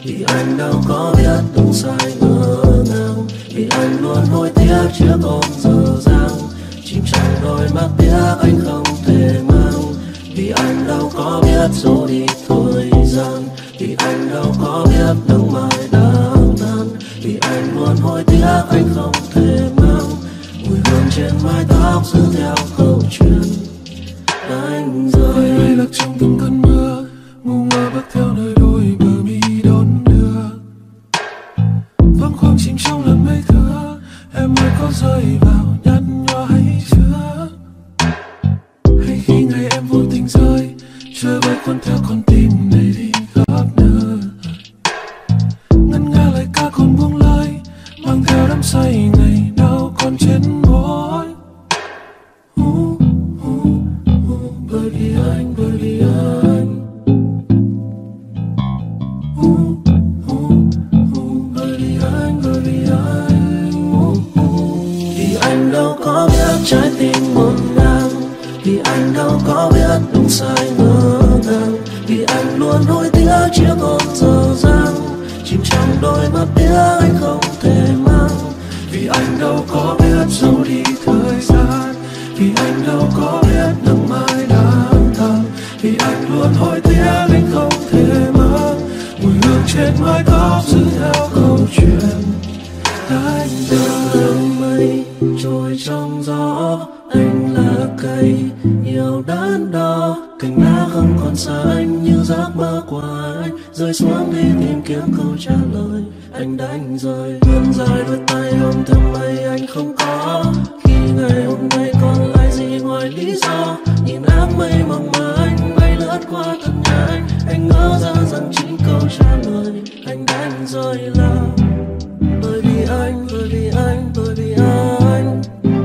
Vì anh đâu có biết đúng sai ngỡ ngàng, vì anh luôn hối tiếc chiếc ôm dở dang, chìm trong đôi mắt tiếc anh không thể mang. Vì anh đâu có biết dỗ đi thời gian, vì anh đâu có biết nắng mai đang tan, vì anh luôn hối tiếc anh không thể mang mùi hương trên mái tóc giữ theo câu chuyện anh rơi. Hay lạc trong từng cơn mưa, ngu ngơ bước theo nơi đôi bờ mi đón đưa, vắng khoang chìm trong làn mây thưa. Em ơi có rơi vào nhăn nhó hay chưa, hay khi ngày em vô tình rơi chơi với cuốn theo con tim này đi khắp nơi. Ngân nga lời ca còn buông lời, mang theo đắm say ngày nào còn trên môi. Bởi vì anh, bởi vì anh, bởi vì anh, bởi vì anh. Vì anh đâu có biết trái tim ngổn ngang, vì anh đâu có biết đúng sai ngỡ ngàng, vì anh luôn hối tiếc chiếc ôm dở dang, chìm trong đôi mắt tiếc anh không thể mang. Vì anh đâu có biết dẫu đi thời gian, vì anh đâu có biết nắng mai đang tàn, vì anh luôn hối tiếc anh không thể mang mùi hương trên mái tóc giữ theo câu chuyện anh Đường mây trôi trong gió, anh là cây yêu đắn đo, cành lá không còn xanh như giấc mơ của anh, rơi xuống đi tìm kiếm câu trả lời. Anh đánh rơi vươn dài đôi tay ôm theo mây anh không có, khi ngày hôm nay còn lại gì ngoài lý do. Nhìn áng mây mỏng mà anh bay lướt qua thân nhà anh ngỡ ra rằng chính câu trả lời. Anh đánh rơi là bởi vì anh, bởi vì anh, bởi vì anh,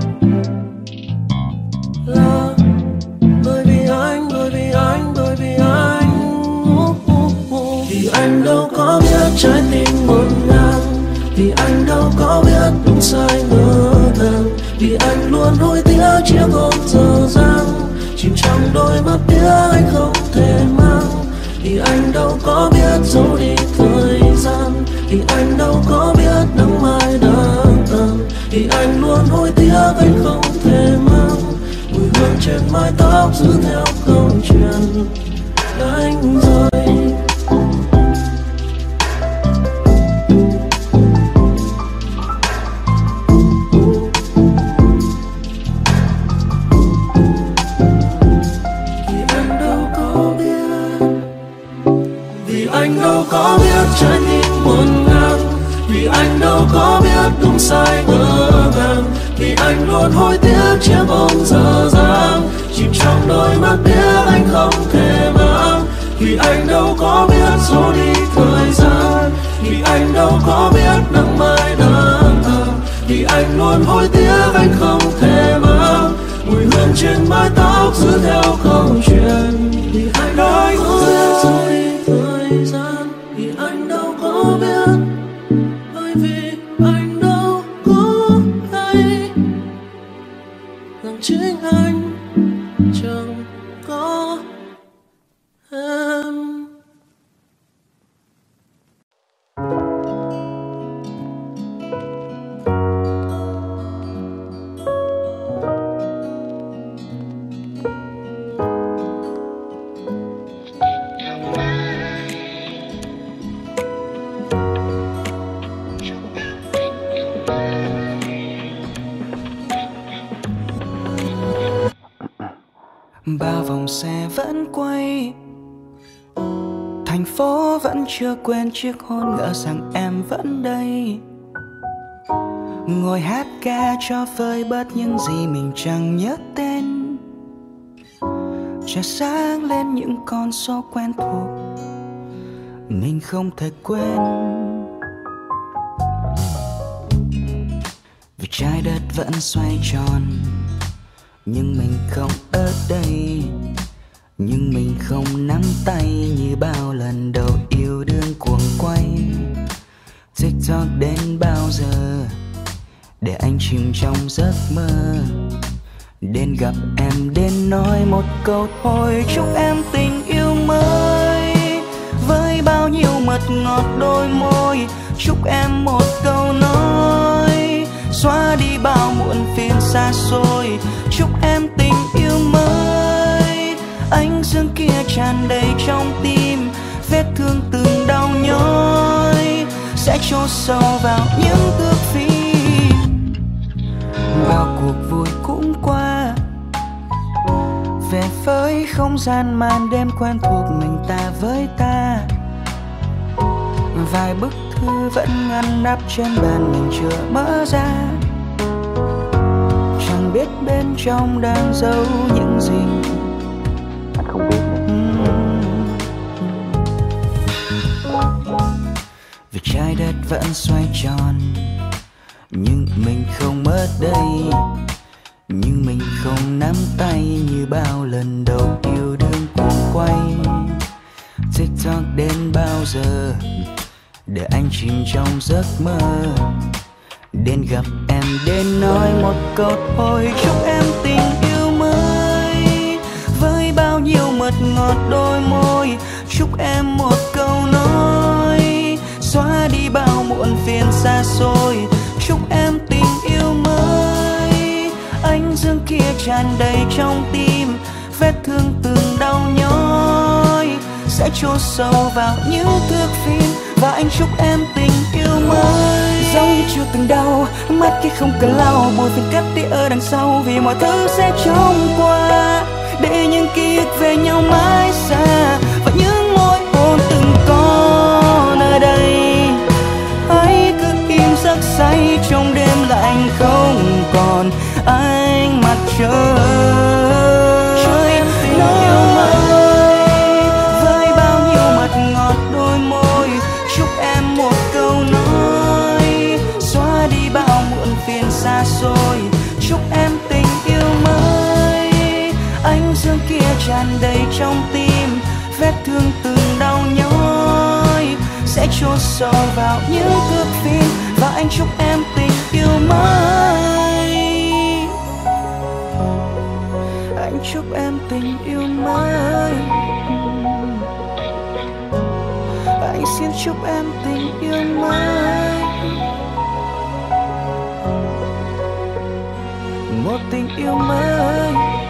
là bởi vì anh, bởi vì anh, bởi vì anh. Vì anh đâu có biết trái tim ngổn ngang, vì anh đâu có biết đúng sai ngỡ ngàng, vì anh luôn hối tiếc chiếc ôm dở dang, chìm trong đôi mắt tiếc anh không thể mang. Vì anh đâu có biết dẫu đi thời gian, vì anh đâu có biết nắng mai đang tàn, vì anh luôn hối tiếc anh không thể mang mùi hương trên mái tóc giữ theo câu chuyện anh rơi. Anh đâu có biết trái tim ngổn ngang, vì anh đâu có biết đúng sai ngỡ ngàng, vì anh luôn hối tiếc chiếc ôm dở dang, chìm trong đôi mắt tiếc anh không thể mang. Vì anh đâu có biết dẫu đi thời gian, vì anh đâu có biết nắng mai đang tàn, vì anh luôn hối tiếc anh không thể mang mùi hương trên mái tóc giữ theo câu chuyện. Vì anh đâu có biết dẫu đi thời gian, vì anh đâu có biết, bởi vì anh đâu có hay rằng chính anh chẳng có em. Bao vòng xe vẫn quay, thành phố vẫn chưa quên chiếc hôn ngỡ rằng em vẫn đây, ngồi hát ca cho vơi bớt những gì mình chẳng nhớ tên. Trời sáng lên những con số quen thuộc mình không thể quên, vì trái đất vẫn xoay tròn nhưng mình không ở đây, nhưng mình không nắm tay như bao lần đầu yêu đương cuồng quay. TikTok đến bao giờ để anh chìm trong giấc mơ, đến gặp em đến nói một câu thôi chúc em tình yêu mới với bao nhiêu mơ mật ngọt đôi môi, chúc em một câu nói xóa đi bao muộn phiền xa xôi, chúc em tình yêu mới. Ánh dương kia tràn đầy trong tim, vết thương từng đau nhói sẽ chôn sâu vào những thước phim. Bao cuộc vui cũng qua, về với không gian màn đêm quen thuộc mình ta với ta. Vài bức thư vẫn ngăn nắp trên bàn mình chưa mở ra, chẳng biết bên trong đang giấu những gì. Không biết. Vì trái đất vẫn xoay tròn, nhưng mình không mất đây. Nhưng mình không nắm tay như bao lần đầu yêu đương cuồng quay. TikTok đến bao giờ để anh chìm trong giấc mơ, đến gặp em đến nói một câu thôi, chúc em tình yêu mới. Với bao nhiêu mật ngọt đôi môi, chúc em một câu nói xóa đi bao muộn phiền xa xôi, chúc em tình yêu mới. Ánh dương kia tràn đầy trong tim, vết thương từng đau nhói sẽ chôn sâu vào những thước phim. Và anh chúc em tình yêu mới, giống như chưa từng đau, mắt kia không cần lau, buồn phiền cất đi ở đằng sau, vì mọi thứ sẽ trôi qua, để những ký ức về nhau mãi xa. Và những môi hôn từng có nơi đây, hãy cứ im giấc say trong đêm lạnh không còn ánh mặt trời. Chúc em tình yêu mới, với bao nhiêu mật ngọt đôi môi, chúc em một câu nói xóa đi bao muộn phiền xa xôi, chúc em tình yêu mới. Ánh dương kia tràn đầy trong tim, vết thương từng đau nhói sẽ chôn sâu vào những thước phim. Và anh chúc em tình yêu mới, anh chúc em tình yêu mới, anh xin chúc em tình yêu mới. Một tình yêu mới.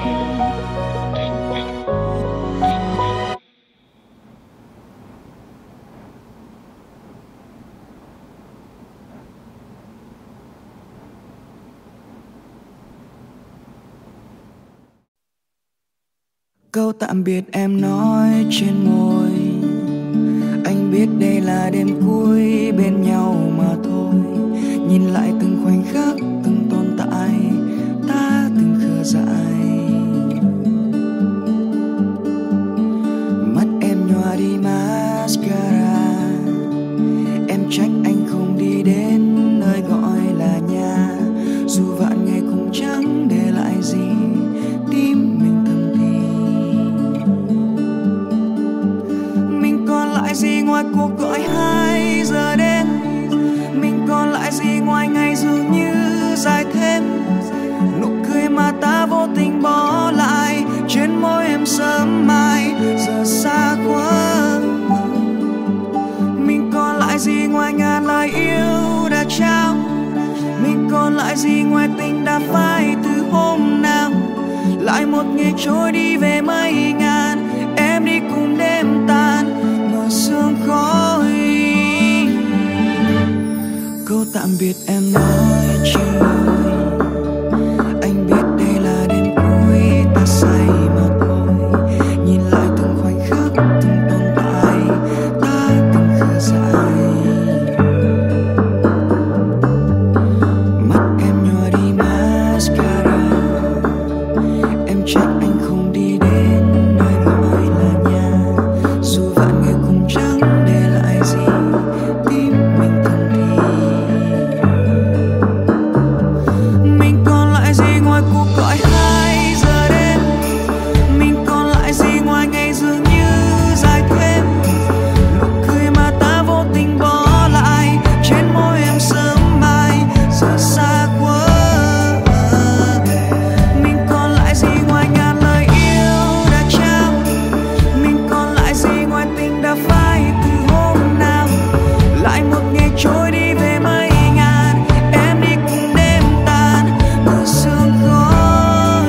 Câu tạm biệt em nói trên môi, anh biết đây là đêm cuối bên nhau mà thôi. Nhìn lại từng khoảnh khắc, từng tồn tại, ta từng khờ dại. Mắt em nhòa đi mascara, em trách anh không đi đến nơi gọi là nhà. Dù vạn ngày cũng chẳng để lại gì, tim mình thầm thì. Mình còn lại gì ngoài cuộc gọi 2 giờ đêm, mình còn lại gì ngoài ngày dường như dài thêm. Nụ cười mà ta vô tình bỏ lại trên môi em sớm mai giờ xa quá. Mình còn lại gì ngoài ngàn lời yêu đã trao, mình còn lại gì ngoài tình đã phai từ hôm nào. Lại một ngày trôi đi về mây ngàn, em đi cùng đêm tàn mờ sương khói. Câu tạm biệt em nói trên môi, anh biết đây là đêm cuối ta say mà thôi. Nhìn lại từng khoảnh khắc, từng tồn tại, ta từng khờ dại. Mắt em nhòa đi mascara, em trách anh không đi đến nơi gọi là nhà. Dù vạn người cũng chẳng để lại gì, tim mình thầm thì. Mình còn lại gì ngoài cuộc gọi 2 giờ đêm, mình còn lại gì ngoài ngày dường như dài thêm. Nụ cười mà ta vô tình bỏ lại trên môi em sớm mai giờ xa quá. Mình còn lại gì ngoài ngàn lời yêu đã trao, mình còn lại gì ngoài tình đã phai từ hôm nào. lại một ngày trôi đi về mây ngàn. Em đi cùng đêm tàn mưa sương khói.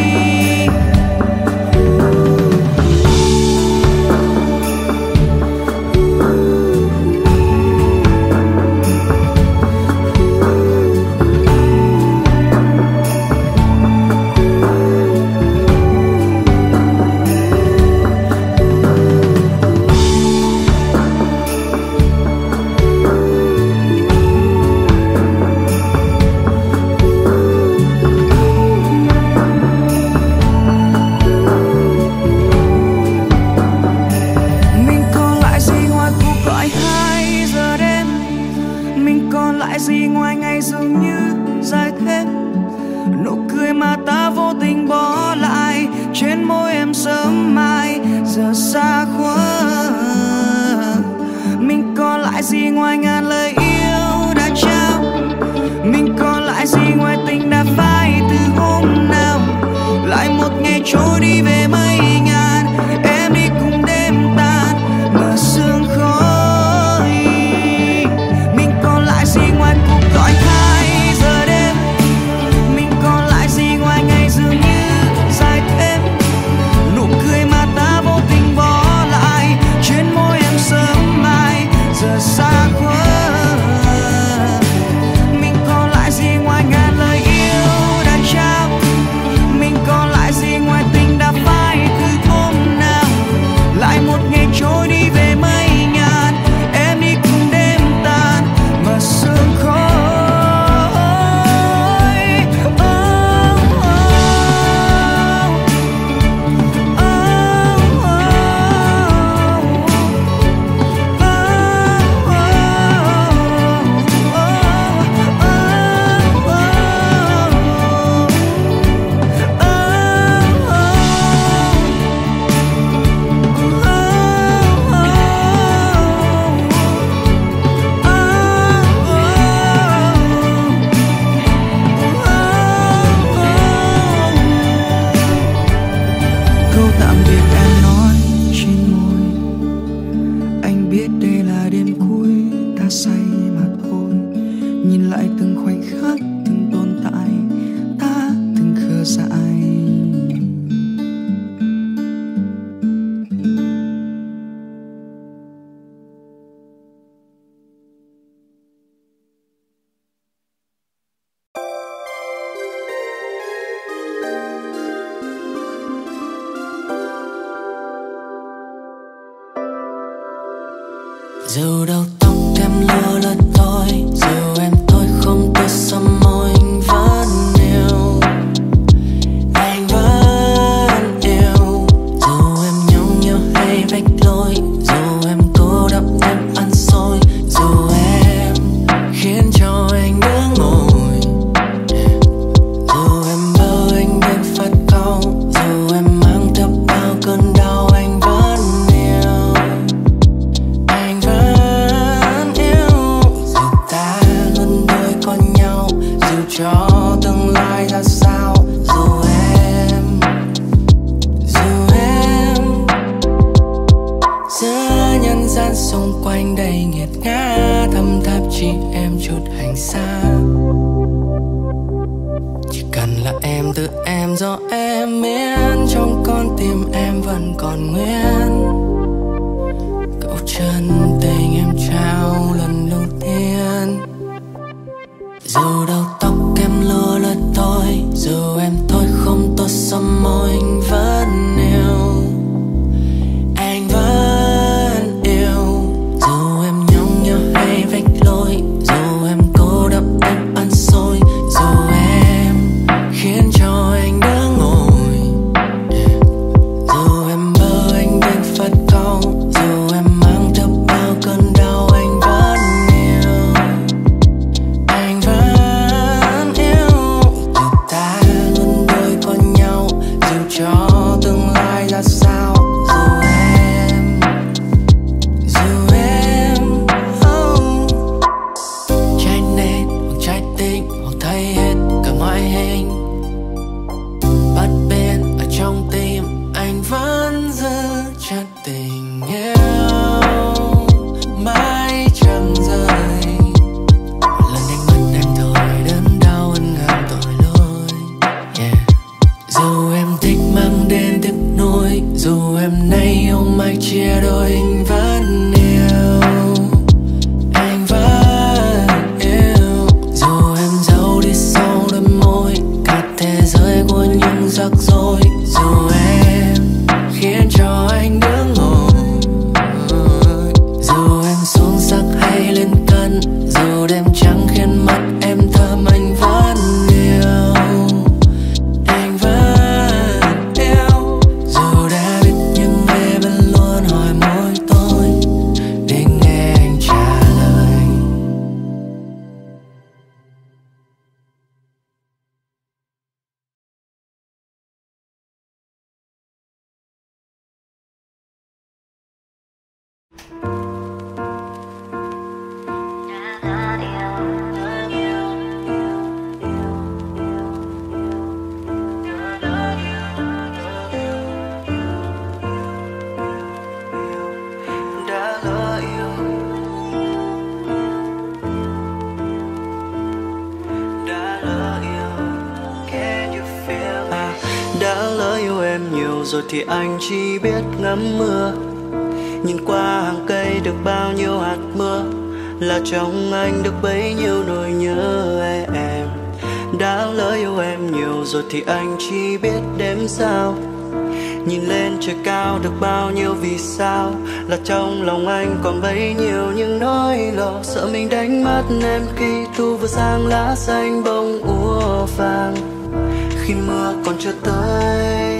Gì ngoài ngày dường như dài thêm, nụ cười mà ta vô tình bỏ lại trên môi em sớm mai giờ xa quá. Mình còn lại gì ngoài ngàn lời yêu đã trao, mình còn lại gì ngoài tình đã phai từ hôm nào. Lại một ngày trôi đi về mây ngàn, em đi cùng đêm tàn mờ sương khói. Mình còn lại gì ngoài cuộc gọi hai giờ đêm, mình còn lại gì ngoài ngày dường như dài thêm, nụ cười mà ta vô tình bỏ lại trên môi em sớm mai giờ xa quá. Mình còn lại gì ngoài ngàn lời yêu đã trao, mình còn lại gì ngoài tình đã phai từ hôm nào. Lại một ngày trôi đi về mây ngàn, em đi cùng đêm tàn mờ sương khói. Câu tạm biệt em nói trên môi, anh biết đây là đêm cuối ta say mà thôi. Nhìn lại từng khoảnh khắc từng tồn tại, ta từng khờ dại. Dù đầu tóc em lưa lượt thôi, dù em thôi không tôi sớm môi anh vẫn yêu, anh vẫn yêu. Dù em nhõng nhẽo hay vạch lối, dù em cô độc em ăn xôi, dù em khiến cho anh đứng ngồi, dù em bơ anh bên phát câu, dù em mang theo bao cơn đau anh vẫn yêu, anh vẫn yêu. Dù ta luôn đôi con nhau, dù cho tương lai ra sao, dù em giữa nhân gian xung quanh đầy nghiệt ngã, thâm tháp chỉ em chút hành xa. Chỉ cần là em tự em do em miễn, trong con tim em vẫn còn nguyên câu chân tình em trao lần đầu tiên. Dù đầu tóc em lưa lượt thôi, dù em thôi không tốt sớm môi anh vẫn yêu, anh vẫn yêu. Dù em nhõng nhẽo hay vạch lối, dù em cô độc em ăn xôi, dù em khiến cho anh đứng ngồi, dù em bơ anh bên phát câu, dù em mang theo rồi thì anh chỉ biết ngắm mưa. Nhìn qua hàng cây được bao nhiêu hạt mưa, là trong anh được bấy nhiêu nỗi nhớ em. Đã lỡ yêu em nhiều rồi thì anh chỉ biết đếm sao. Nhìn lên trời cao được bao nhiêu vì sao, là trong lòng anh còn bấy nhiêu những nỗi lo. Sợ mình đánh mất em khi thu vừa sang lá xanh bông úa vàng. Khi mưa còn chưa tới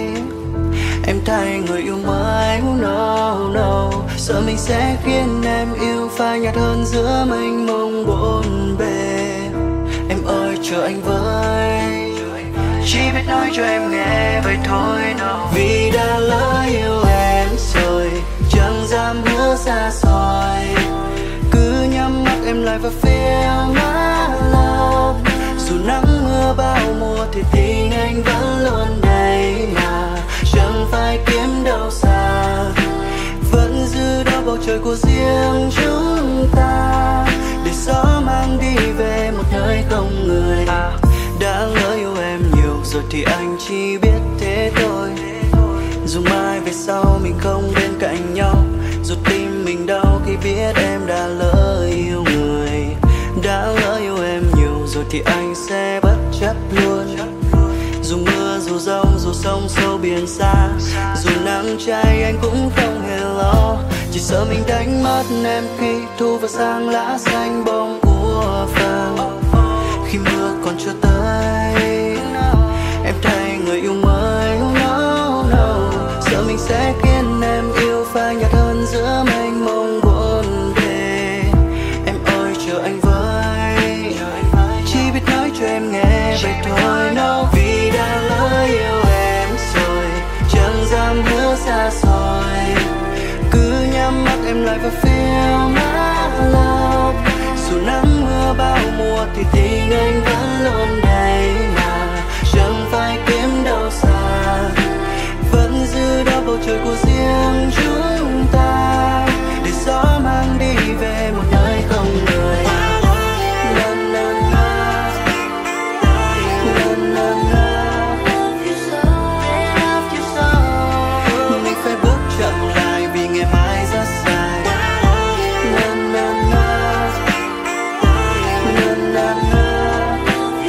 em thay người yêu mới, no, no. Sợ mình sẽ khiến em yêu phai nhạt hơn giữa mênh mông bốn bề. Em ơi chờ anh với, chỉ biết nói cho em nghe vậy thôi, no. Vì đã lỡ yêu em rồi, chẳng dám hứa xa xôi. Cứ nhắm mắt em lại và feel my love. Dù nắng mưa bao mùa thì tình anh vẫn luôn đây mà, chẳng phải kiếm đâu xa. Vẫn giữ đó bầu trời của riêng chúng ta, để gió mang đi về một nơi không người. Đã lỡ yêu em nhiều rồi thì anh chỉ biết thế thôi. Dù mai về sau mình không bên cạnh nhau, dù tim mình đau khi biết em đã lỡ yêu người. Đã lỡ yêu em nhiều rồi thì anh sẽ bất chấp luôn. Dù mưa, dù giông, dù sông sâu biển xa, dù nắng cháy anh cũng không hề lo. Chỉ sợ mình đánh mất em khi thu vào sang lá xanh bông úa vàng. Khi mưa còn chưa tới em thay người yêu mới, no, no. Sợ mình sẽ khiến em yêu phai nhạt hơn giữa mênh mông bốn bề. Em ơi chờ anh với, chỉ biết nói cho em nghe vậy thôi, no. Vì đã lỡ yêu em rồi, chẳng dám hứa xa xôi. Cứ nhắm mắt em lại và feel my love. Dù nắng mưa bao mùa thì tình anh vẫn luôn đây mà, chẳng phải kiếm đâu xa. Vẫn giữ đó bầu trời của riêng chúng ta, để gió mang đi về một nơi không người. Na, na, na. Na, na, na. Mình phải bước chậm lại vì ngày mai rất dài. Na, na, na. Na, na, na.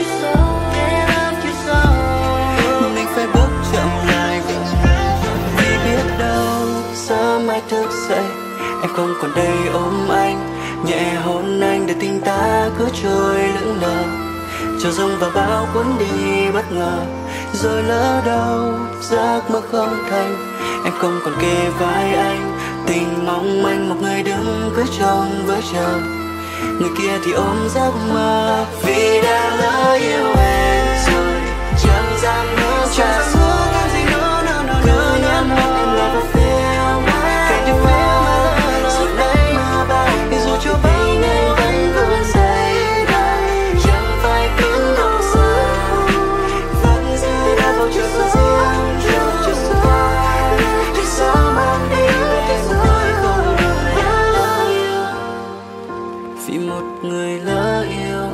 Mình phải bước chậm lại vì biết đâu sớm mai thức dậy em không còn đây ôm anh, nhẹ hôn anh để tình ta cứ trôi lững lờ. Chờ giông và bão cuốn đi bất ngờ, rồi lỡ đâu giấc mơ không thành. Em không còn kề vai anh, tình mong manh một người đứng cứ trông với chờ. Người kia thì ôm giấc mơ, vì đã lỡ yêu em rồi, chẳng dám hứa xa xôi. Cứ nhắm mắt em lại và feel my love. Dù lấy mưa bao, dù cho bao ngày vẫn luôn dậy đây, chẳng phải kiếm đâu xa. Vẫn giữ đã bầu trời của riêng chúng ta, để gió mang đi về một nơi không người. Vì một người lỡ yêu.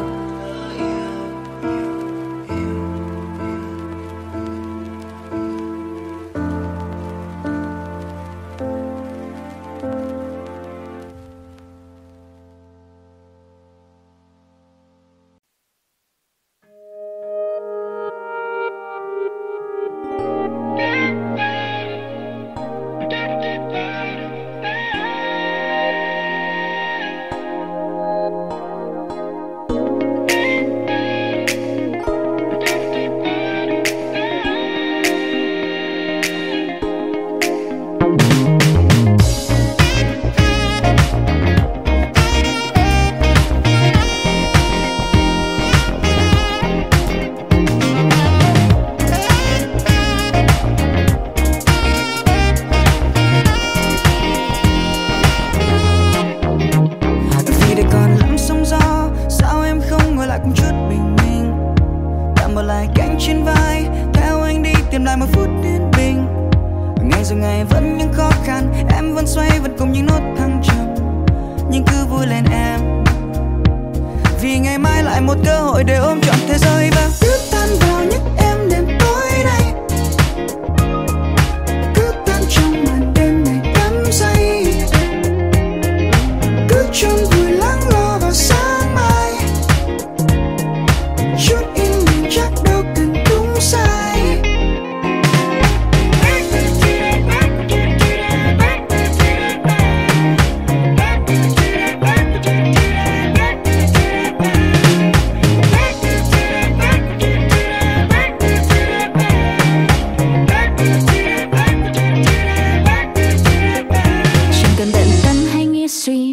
Vì ngày mai lại một cơ hội để ôm trọn thế giới và cứ tan vào nhắc em đêm tối nay.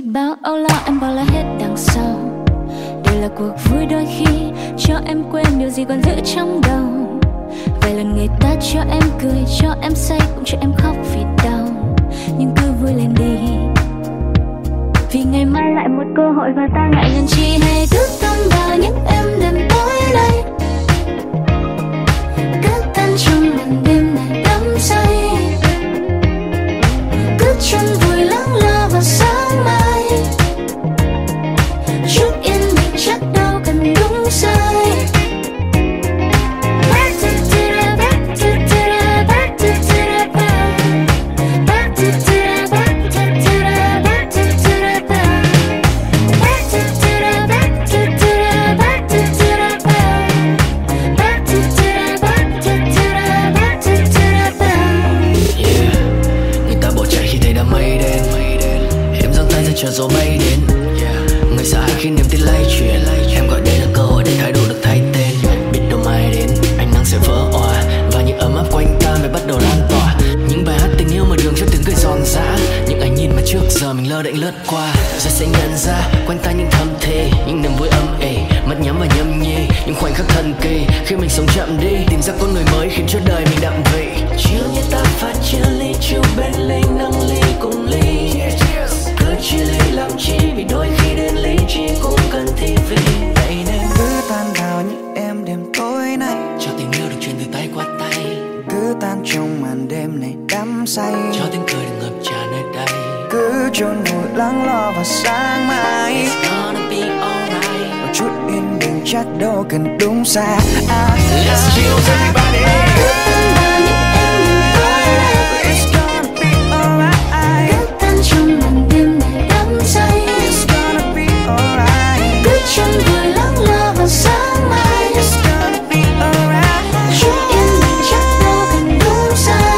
gì bao âu lo em bỏ lại hết đằng sau. Đây là cuộc vui đôi khi cho em quên điều gì còn giữ trong đầu. Vài lần người ta cho em cười, cho em say, cũng cho em khóc vì đau. Nhưng cứ vui lên đi, vì ngày mai lại một cơ hội và ta ngại ngần chi hay cứ tâm vào những em đêm tối nay. Cứ tan trong màn đêm này đắm say, cứ chân vui lắng lo vào sáng mai. Chút yên bình chắc đâu cần đúng sai. Chờ gió bay đến, người sợ hãi khi niềm tin lay chuyển. Em gọi đây là cơ hội để thái độ được thay tên. Biết đâu mai đến ánh nắng sẽ vỡ òa và những ấm áp quanh ta mới bắt đầu lan tỏa. Những bài hát tình yêu mở đường cho tiếng cười giòn giã. Những ánh nhìn mà trước giờ mình lơ đễnh lướt qua, rồi sẽ nhận ra quanh ta những thầm thề, những niềm vui âm ỉ, mắt nhắm và nhâm nhi. Những khoảnh khắc thần kỳ khi mình sống chậm đi, tìm ra con người mới khiến cho đời mình đậm vị. Chiều như ta pha chia ly, chiều bên ly nâng ly cùng ly. Cứ chia ly làm chi, vì đôi khi đến lý trí cũng cần thi vị. Vậy nên cứ tan vào những em đêm tối nay, cho tình yêu được truyền từ tay qua tay. cứ tan trong màn đêm này đắm say, cho tiếng cười được ngập tràn nơi đây. cứ chôn vùi lắng lo vào sáng mai. It's gonna be alright. Một chút yên bình chắc đâu cần đúng sai. Let's chill everybody. It's gonna be alright. Cứ tan trong màn đêm này đắm say, It's gonna be alright. cứ chân vui lắng lo vào sáng mai. It's gonna be alright. Chút yên bình chắc đâu cần đúng sai.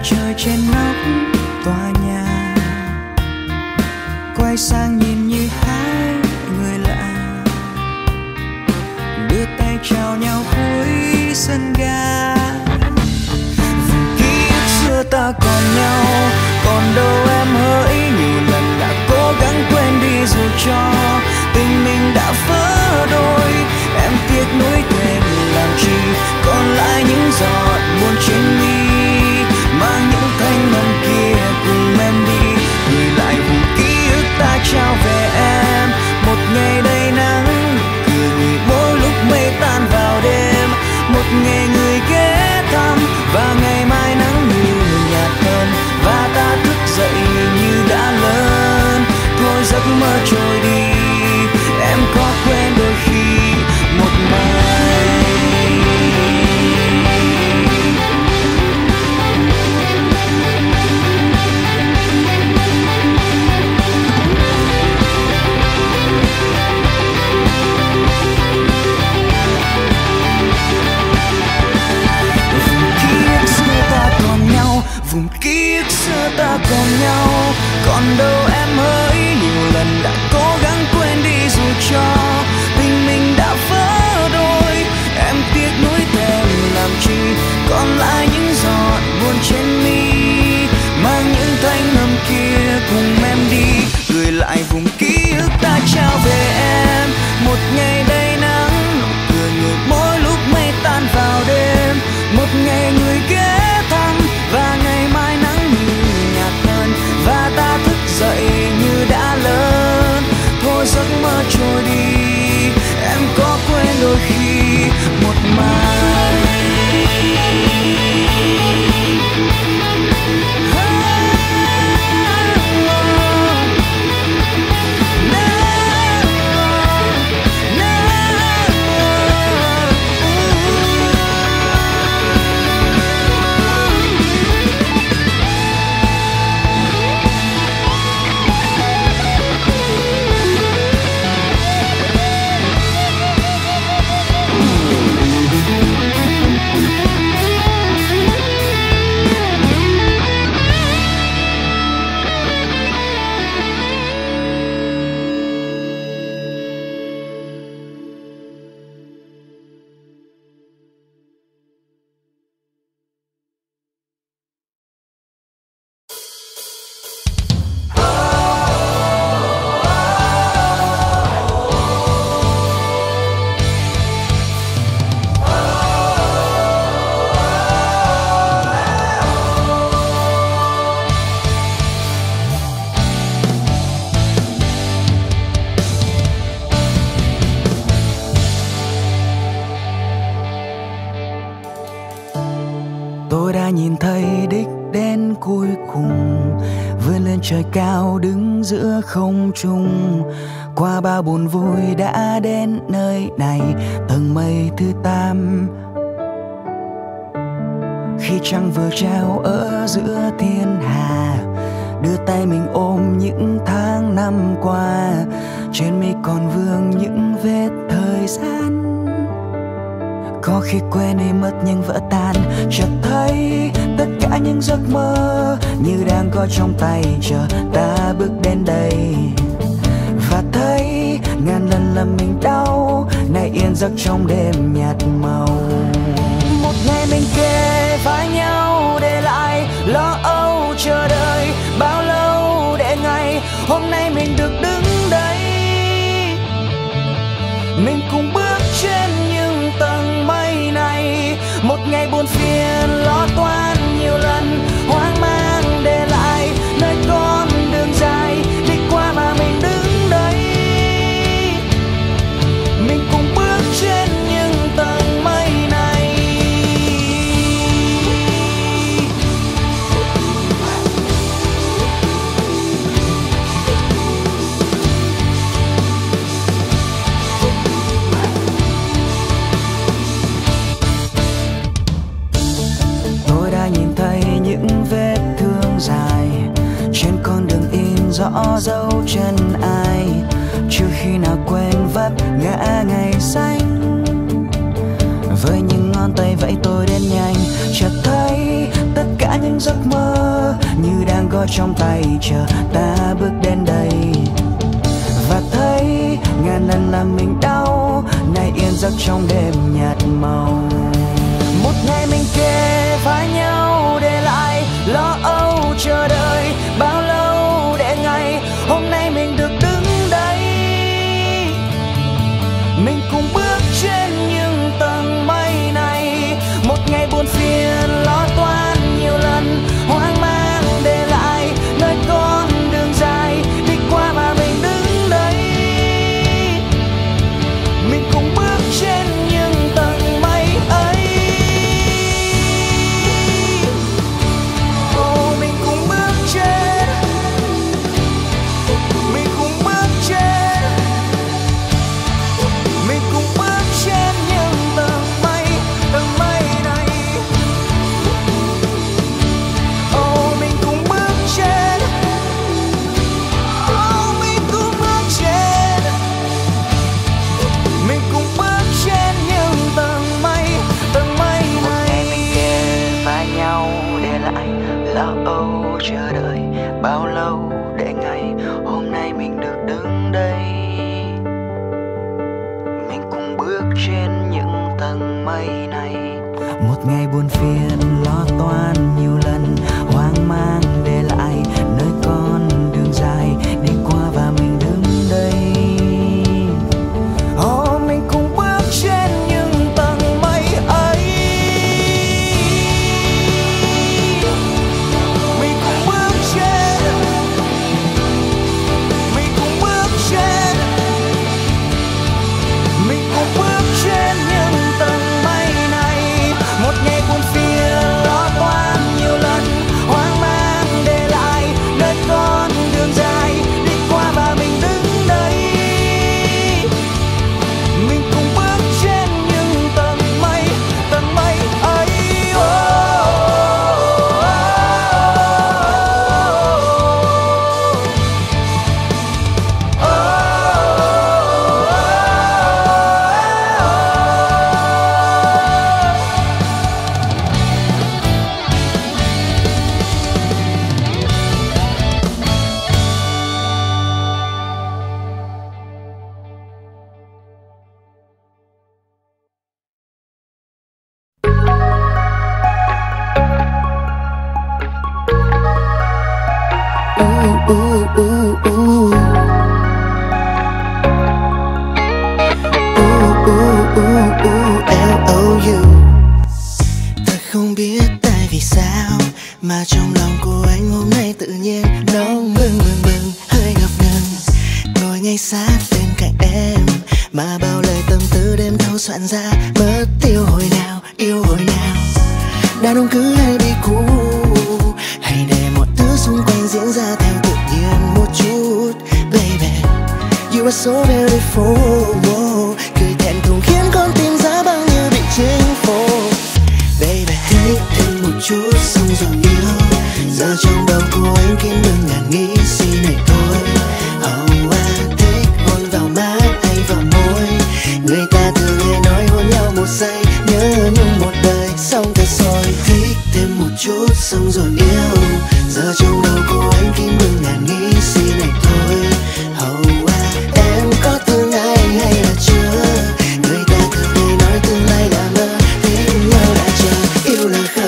trời trên nóc tòa nhà, quay sang nhìn như hai người lạ, đưa tay chào nhau cuối sân ga. Vùng ký ức xưa ta còn nhau, còn đâu em hỡi, nhiều lần đã cố gắng quên đi dù cho tình mình đã vỡ đôi. Em tiếc nuối thêm làm chi, còn lại những giọt buồn trên mi, mang những thanh âm kia cùng em đi, gửi lại vùng ký ức ta trao về em. Một ngày đầy nắng, cười người mỗi lúc mây tan vào đêm, một ngày người ghé thăm và ngày mai nắng nhiều nhạt hơn, và ta thức dậy như đã lớn. Thôi giấc mơ trôi đi, em có quên đôi khi một mai. Vùng ký ức xưa ta còn nhau, còn đâu em hỡi, nhiều lần đã cố gắng quên đi dù cho tình mình đã vỡ đôi. Em tiếc nuối thêm làm chi, còn lại những giọt buồn trên mi, mang những thanh âm kia cùng em đi, gửi lại vùng ký ức ta trao về em. Một ngày đầy nắng, nụ cười người mỗi lúc mây tan vào đêm, một ngày người ghé thăm và ngày mai nắng nhiều nhạt hơn, và ta thức dậy như đã lớn. Thôi giấc mơ trôi đi, em có quên đôi khi một mai. Tôi đã nhìn thấy đích đến cuối cùng, vươn lên trời cao đứng giữa không trung. Qua bao buồn vui đã đến nơi này, tầng mây thứ 8. Khi trăng vừa treo ở giữa thiên hà, đưa tay mình ôm những tháng năm qua, trên mi còn vương những vết thời gian. Có khi quên đi mất nhưng vỡ tan, chợt thấy tất cả những giấc mơ như đang có trong tay chờ ta bước đến đây. Và thấy ngàn lần làm mình đau, nay yên giấc trong đêm nhạt màu. Một ngày mình kề vai nhau để lại lo âu chờ đợi bao lâu để ngày hôm nay mình được đứng đây. Mình cùng bước trên những tầng mây này, một ngày buồn phiền lo toan nhiều lần, hoang mang để lại nơi con đường dài đi qua mà mình đứng đây. Mình cùng bước trên những tầng mây này. Tôi đã nhìn thấy những vết thương dài trên con đường in rõ dấu chân ai, chưa khi nào quên vấp ngã ngày xanh. Với những ngón tay vẫy tôi đến nhanh, chợt thấy tất cả những giấc mơ như đang có trong tay chờ ta bước đến đây. Và thấy ngàn lần làm mình đau, nay yên giấc trong đêm nhạt màu. Một ngày mình kề vai nhau để lại lo âu chờ đợi bao lâu để ngày hôm nay mình được đứng đây. Mình cùng bước trên những tầng mây này, một ngày buồn phiền lo toan nhiều lần hoang mang để lại nơi con đường dài đi qua mà mình đứng đây. Mình cùng bước trên những tầng mây ấy. Oh, mình cùng bước trên, mình cùng bước trên, mình cùng bước trên những tầng mây này. Oh, mình cùng bước trên, oh, mình cùng bước trên, mình cùng bước trên những tầng mây này. Mình kề vai nhau để lại lo âu chờ đợi bao lâu để ngày hôm nay mình được đứng đây. Mình cùng bước trên những tầng mây này. Một ngày buồn phiền lo toan nhiều lần hoang mang để lại nơi con đường dài đi qua và mình đứng đây. Oh, mình cùng bước trên những tầng mây ấy. Mình cùng bước trên, mình cùng bước trên, mình cùng bước trên những tầng mây này. Một ngày buồn phiền lo toan nhiều lần hoang mang để lại nơi con đường dài đi qua và mình đứng đây. Mình cùng bước trên những tầng mây ấy. Thật không biết tại vì sao mà trong lòng của anh hôm nay tự nhiên nóng bừng hơi ngập ngừng. Ngồi ngay sát bên cạnh em mà bao lời tâm tư đêm thâu soạn ra, mất tiêu hồi nào yêu hồi nào. Đàn ông cứ hay bị cũ, hay để mọi thứ xung quanh diễn ra theo tự nhiên một chút. Baby, you are so beautiful, cười thẹn thùng khiến con tim giá băng như bị chinh phục. Baby, thích thêm một chút xong rồi yêu, giờ trong đầu của anh kiếm đừng ngàn nghĩ suy này thôi. Oh, I thích hôn vào má hay vào môi, người ta thường hay nói hôn nhau một giây nhớ nhung một đời xong thật rồi. Thích thêm một chút xong rồi yêu, giờ trong đầu của anh kiếm đừng ngàn nghĩ suy này thôi. Oh, em có thương ai hay là chưa? Người ta thường hay nói tương lai là mơ, thích nhau đã chờ yêu là khờ.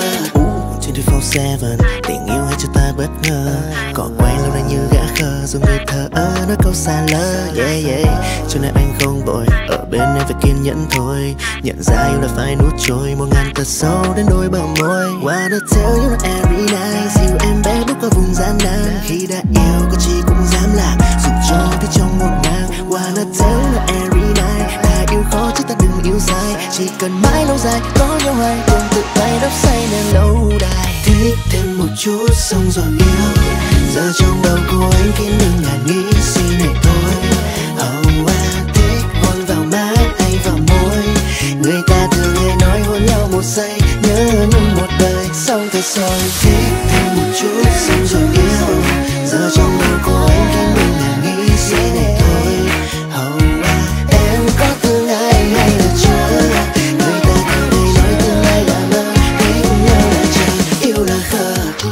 24/7 tình yêu hay cho ta bất ngờ, cỏ quay lâu nay như gã khờ dùng người thờ ơ nói câu xa lơ. Cho nên anh không vội, ở bên em phải kiên nhẫn thôi. Nhận ra yêu là phải nuốt trôi 1000 tật sâu đến đôi bờ môi. Wanna tell you not every night, dìu em bé bước qua vùng gian nan. Khi đã yêu có chi cũng dám làm, dù cho thì trong một ngang. Wanna tell you not every night, ta yêu khó chứ ta đừng yêu sai. Chỉ cần mãi lâu dài có nhau hai, cùng tự tay đắp say nên lâu đài. Thích thêm một chút xong rồi yêu, giờ trong đầu của anh kiếm đừng ngàn nghĩ suy này thôi. Oh, I thích hôn vào má hay vào môi, người ta thường hay nói hôn nhau một giây nhớ nhung một đời xong thật rồi. Thích thêm một chút xong rồi yêu, giờ trong đầu của anh kiếm đừng ngàn nghĩ suy này thôi. Oh, em có thương ai hay là chưa? Người ta thường hay nói tương lai là mơ, thích nhau là chờ yêu là thơ.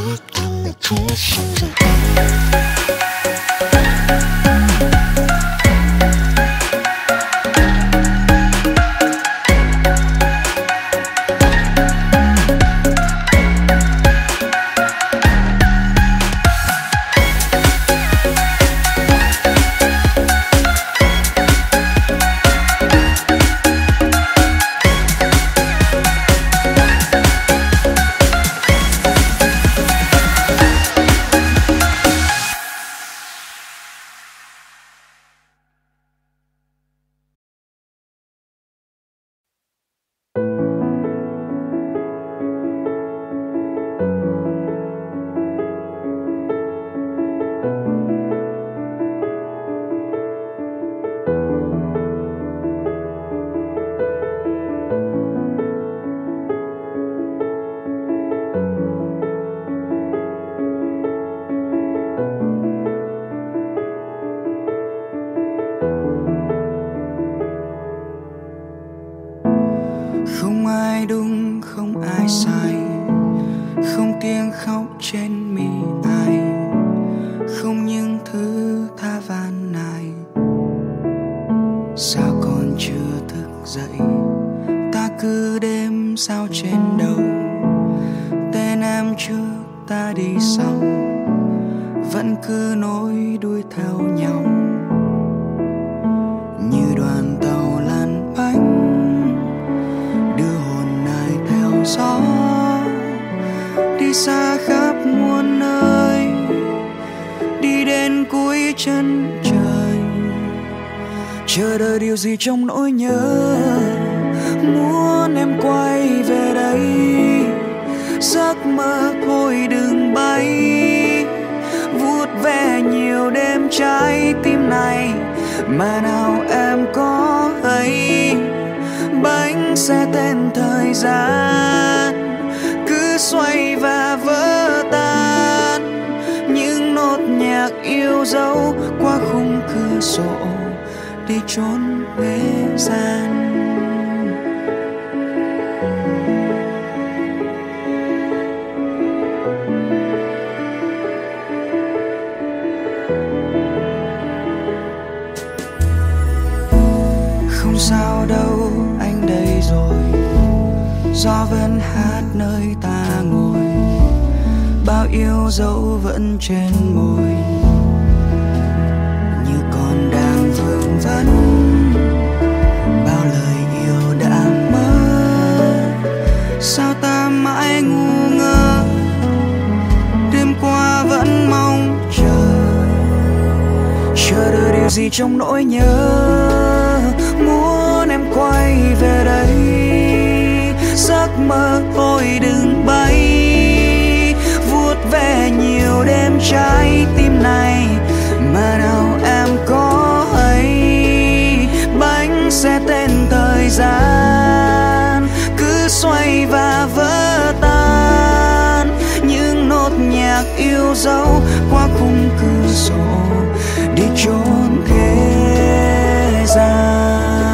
Không ai đúng, không ai sai, không tiếng khóc trên mi ai, không những thứ tha van nài. Sao còn chưa thức dậy, ta cứ đêm sao trên đầu. Tên em trước ta đi sau, vẫn cứ nối đuôi theo nhau. Như đoàn tàu lăn bánh, đưa hồn này theo gió, đi xa khắp muôn nơi, đi đến cuối chân trời. Chờ đợi điều gì trong nỗi nhớ, muốn em quay về đây. Giấc mơ thôi đừng bay, vuốt ve nhiều đêm trái tim này, mà nào em có thấy bánh xe tên thời gian cứ xoay và vỡ tan. Những nốt nhạc yêu dấu qua khung cửa sổ đi trốn thế gian. Không sao đâu, anh đây rồi, gió vẫn hát nơi ta ngồi, bao yêu dấu vẫn trên môi, như còn đang vương vấn bao lời yêu đã mất. Sao ta mãi ngu ngơ, đêm qua vẫn mong chờ đợi điều gì trong nỗi nhớ. Muốn em quay về đây, giấc mơ thôi đừng bay, vuốt ve nhiều đêm trái tim này, mà nào em có hay bánh xe tên thời gian cứ xoay và vỡ tan. Những nốt nhạc yêu dấu qua khung cửa sổ đi trốn thế gian.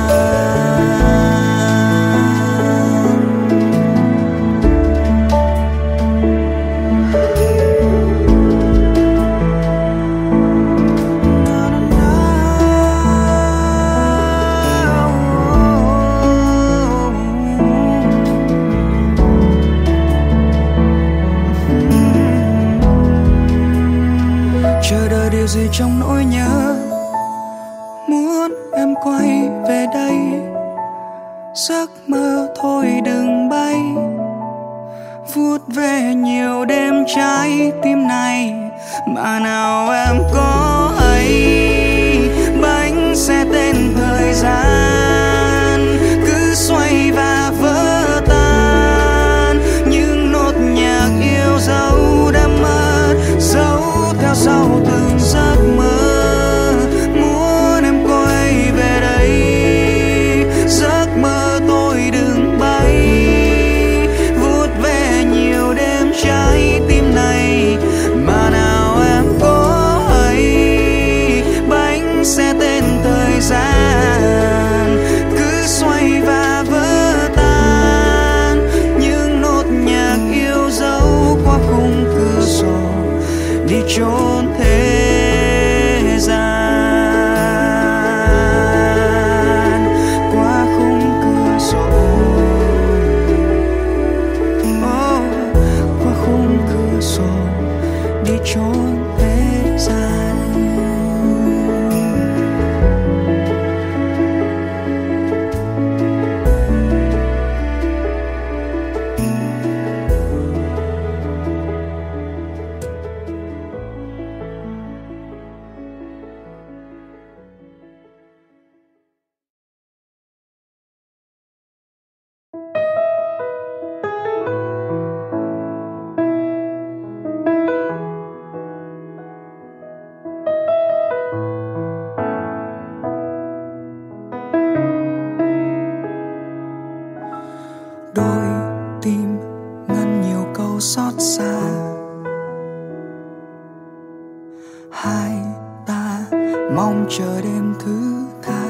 Chờ đợi điều gì trong nỗi nhớ, muốn em quay về đây. Giấc mơ thôi đừng bay, vuốt ve nhiều đêm trái tim này, mà nào em có hay bánh xe tên thời gian cứ xoay và vỡ tan. Những nốt nhạc yêu dấu đã mất, dấu theo sau từng giấc mơ. Muốn em quay về đây, giấc mơ tôi đừng bay, vuốt ve nhiều đêm trái tim này, mà nào em có hay bánh xe tên thời gian cứ xoay và vỡ tan. Những nốt nhạc yêu dấu qua khung chốn thế gian. Qua khung cửa sổ, qua khung cửa sổ đi chốn thế gian. Đôi tim ngăn nhiều câu xót xa, hai ta mong chờ đêm thứ tha.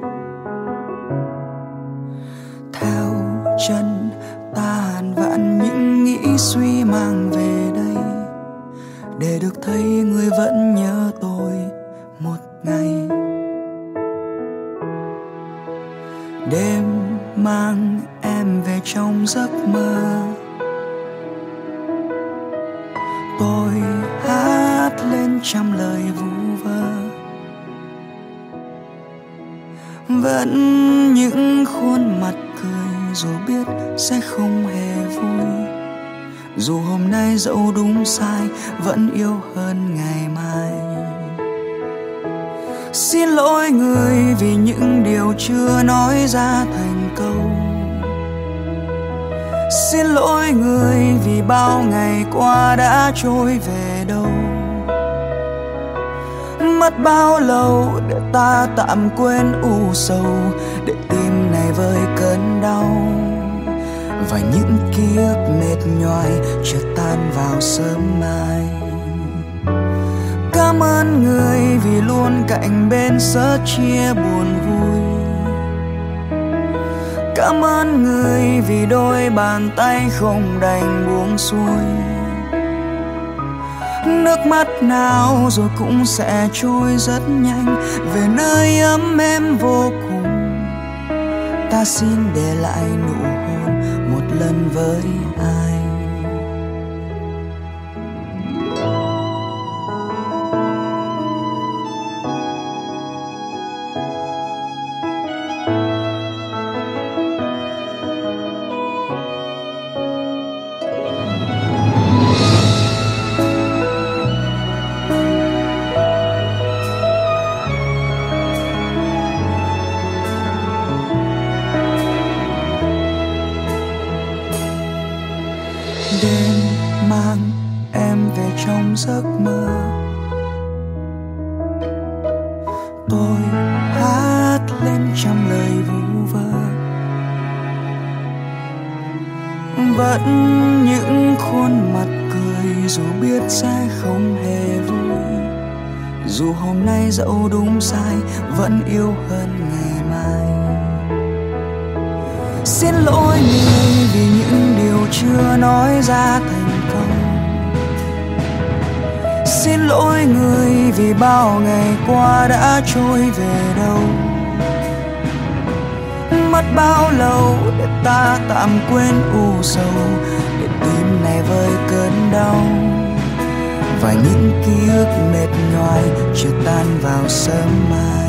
Theo chân ta hàn vạn những nghĩ suy mang về đây, để được thấy người vẫn nhớ tôi một ngày. Đêm mang em về trong giấc mơ, tôi hát lên trăm lời vu vơ. Vẫn những khuôn mặt cười dù biết sẽ không hề vui, dù hôm nay dẫu đúng sai vẫn yêu hơn ngày mai. Xin lỗi người vì những điều chưa nói ra thành câu. Xin lỗi người vì bao ngày qua đã trôi về đâu. Mất bao lâu để ta tạm quên u sầu, để tim này vơi cơn đau, và những ký ức mệt nhoài chợt tan vào sớm mai. Cảm ơn người vì luôn cạnh bên sớt chia buồn vui. Cảm ơn người vì đôi bàn tay không đành buông xuôi. Nước mắt nào rồi cũng sẽ trôi rất nhanh về nơi ấm êm vô cùng. Ta xin để lại nụ hôn một lần với ai. Đêm mang em về trong giấc mơ, tôi hát lên trăm lời vu vơ. Vẫn những khuôn mặt cười dù biết sẽ không hề vui, dù hôm nay dẫu đúng sai vẫn yêu hơn ngày mai. Xin lỗi người vì những điều chưa nói ra thành câu. Xin lỗi người vì bao ngày qua đã trôi về đâu. Mất bao lâu để ta tạm quên u sầu, để tim này vơi cơn đau, và những ký ức mệt nhoài chợt tan vào sớm mai.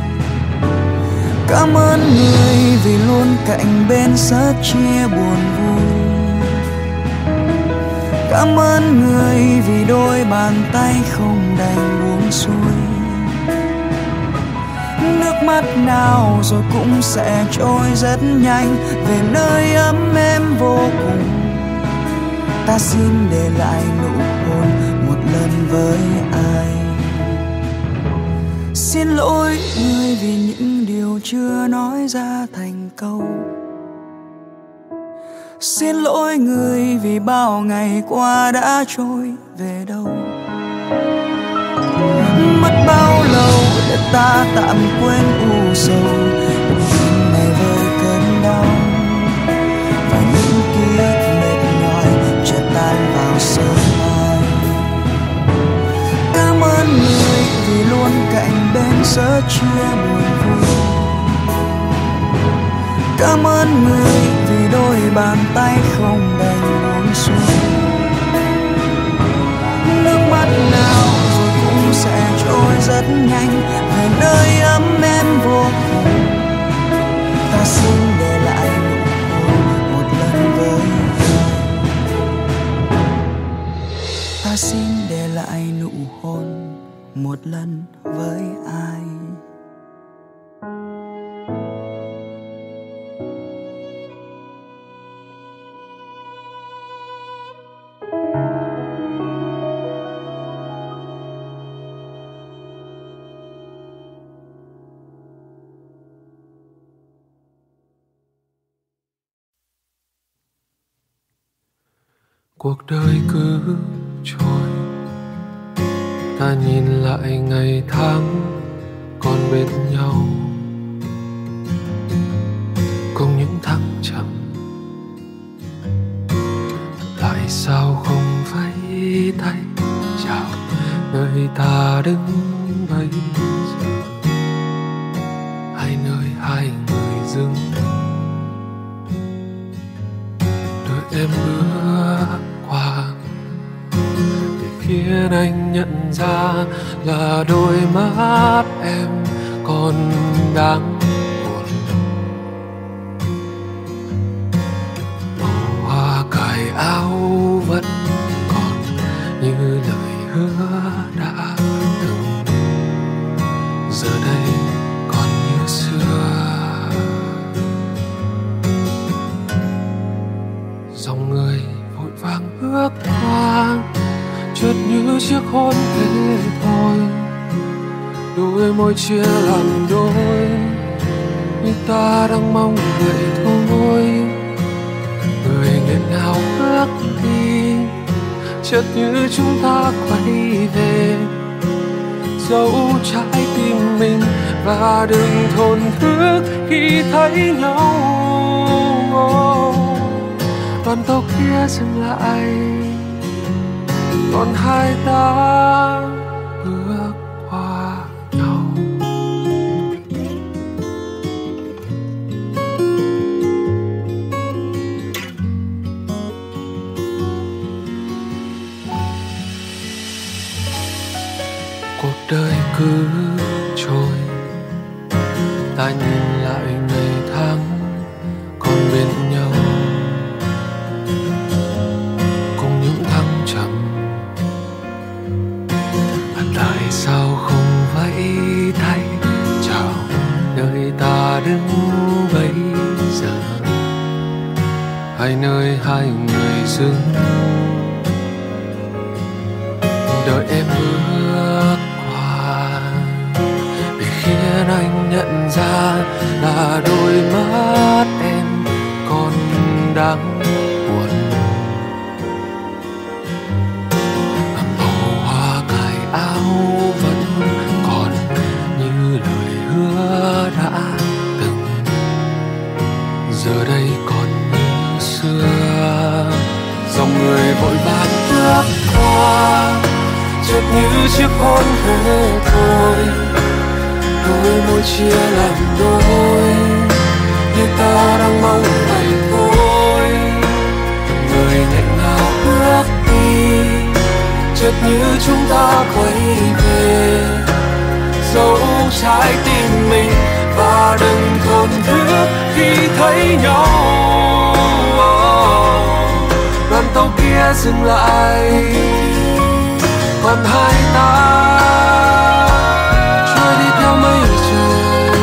Cảm ơn người vì luôn cạnh bên sớt chia buồn vui. Cảm ơn người vì đôi bàn tay không đành buông xuôi. Nước mắt nào rồi cũng sẽ trôi rất nhanh về nơi ấm êm vô cùng. Ta xin để lại nụ hôn một lần với ai. Xin lỗi người vì những điều chưa nói ra thành câu. Xin lỗi người vì bao ngày qua đã trôi về đâu. Mất bao lâu để ta tạm quên u sầu, tim này vơi cơn đau, và những ký ức mệt nhòi chợt tan vào sớm mai. cạnh bên sớt chia buồn vui. Cảm ơn người vì đôi bàn tay không đành buông xuôi. Nước mắt nào rồi cũng sẽ trôi rất nhanh về nơi ấm em vô cùng. Ta xin để lại nụ hôn một lần với ai. Ta xin để lại nụ hôn một lần với ai. Cuộc đời cứ trôi, ta nhìn lại ngày tháng còn bên nhau, cùng những thăng trầm. Tại sao không vẫy tay chào nơi ta đứng bây giờ? Hai nơi hai người dừng, đợi em bước qua để khiến anh nhận ra là đôi mắt em còn đang buồn. Màu hoa cài áo vẫn còn như lời hứa đã từng, giờ đây còn như xưa. Dòng người vội vàng bước qua, chợt như chiếc hôn thế thôi. Đôi môi chia làm đôi, như ta đang mong vậy thôi. Người nghẹn ngào bước đi, chợt như chúng ta quay về. Dẫu trái tim mình và đừng thổn thức khi thấy nhau. Đoàn tàu kia dừng lại, còn hai ta bước qua nhau. Cuộc đời cứ trôi, ta nhìn lại ngày tháng còn bên nhau, cùng những thăng trầm. Tại sao không vẫy tay chào nơi ta đứng bây giờ? Hai nơi hai người dừng, đợi em bước qua để khiến anh nhận ra là đôi mắt em còn đang buồn. Màu hoa cài áo vẫn còn như lời hứa đã từng, giờ đây còn như xưa. Dòng người vội vàng bước qua, chợt như chiếc hôn thế thôi. Đôi môi chia làm đôi, như ta đang mong vậy thôi. Người nghẹn ngào bước đi, chợt như chúng ta quay về. Dẫu trái tim mình và đừng thổn thức khi thấy nhau. Đoàn tàu kia dừng lại, còn hai ta trôi đi theo mây trời.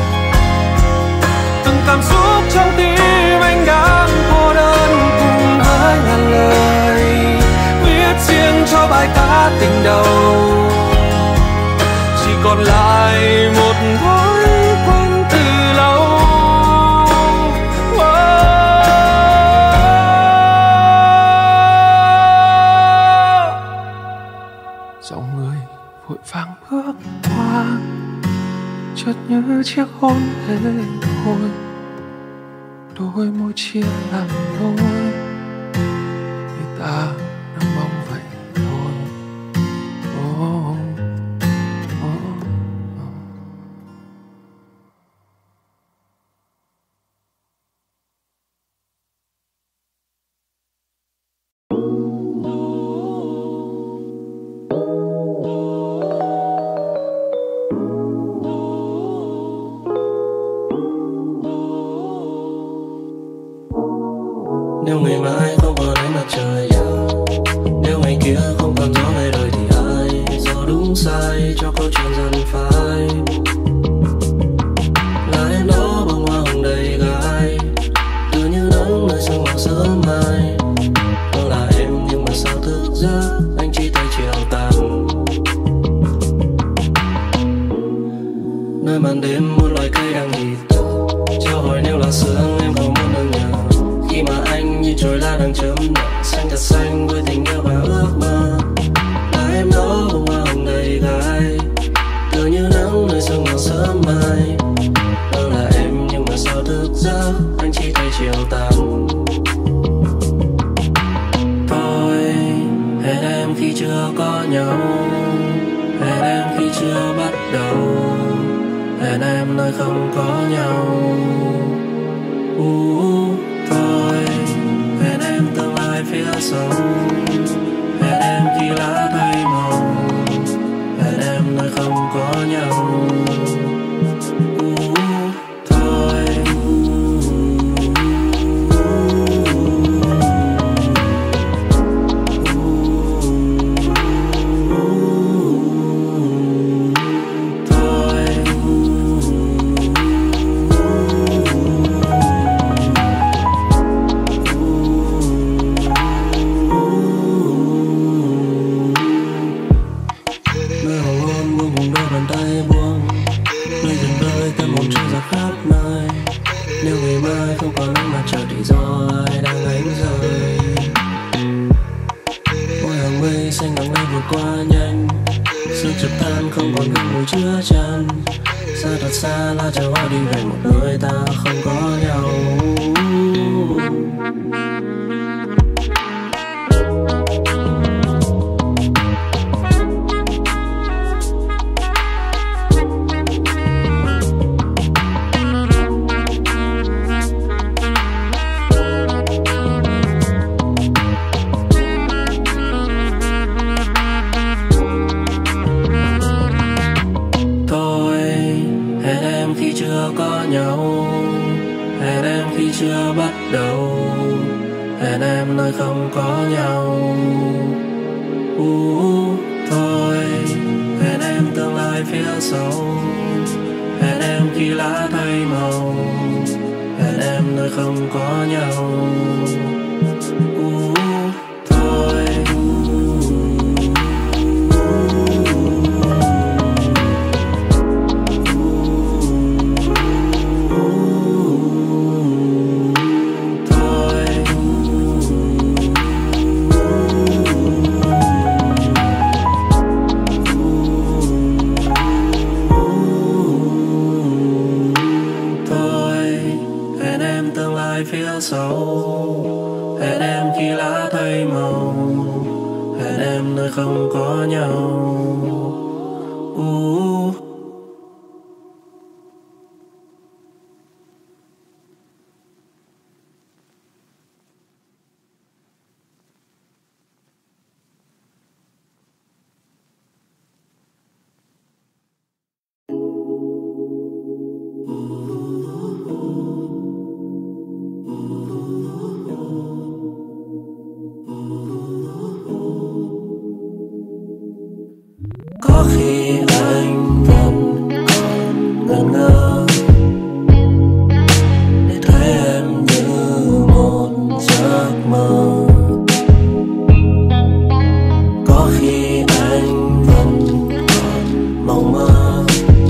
Từng cảm xúc trong tim anh đang cô đơn cùng với ngàn lời viết riêng cho bài ca tình đầu. Chỉ còn lại một thói quen từ lâu. Dòng người vội vàng bước qua, chợt như chiếc hôn thế thôi. Đôi môi chia làm đôi, như ta đang mong vậy thôi. Oh, oh, oh. chuyện dần phai. Là em đó bông hoa hồng đầy gai, tựa như nắng nơi sương màu sớm mai. Là em nhưng mà sao thức giấc anh chỉ thấy chiều tàn. Nơi màn đêm muôn loài cây đang nhịp thở, cho hỏi nếu là sương em có muốn được nhờ. Khi mà anh như chồi lá đang chớm nở, xanh thật xanh với tình yêu và ước mơ. Là em đó bông hoa hồng đầy gai, tựa như nắng nơi sương màu sớm mai. Là em nhưng mà sao thức giấc anh chỉ thấy chiều tàn. Hẹn em khi chưa có nhau, hẹn em khi chưa bắt đầu, hẹn em nơi không có nhau. Thôi, hẹn em tương lai phía sau, hẹn em khi lá thay màu, hẹn em nơi không có nhau. Xa là chờ hoa đi về một nơi ta không có nhau. Chưa bắt đầu, hẹn em nơi không có nhau. Thôi, hẹn em tương lai phía sau, hẹn em khi lá thay màu, hẹn em nơi không có nhau. Thôi. Phía sau, hẹn em khi lá thay màu, hẹn em nơi không có nhau. Có khi anh vẫn còn ngẩn ngơ để thấy em như một giấc mơ. Có khi anh vẫn còn mộng mơ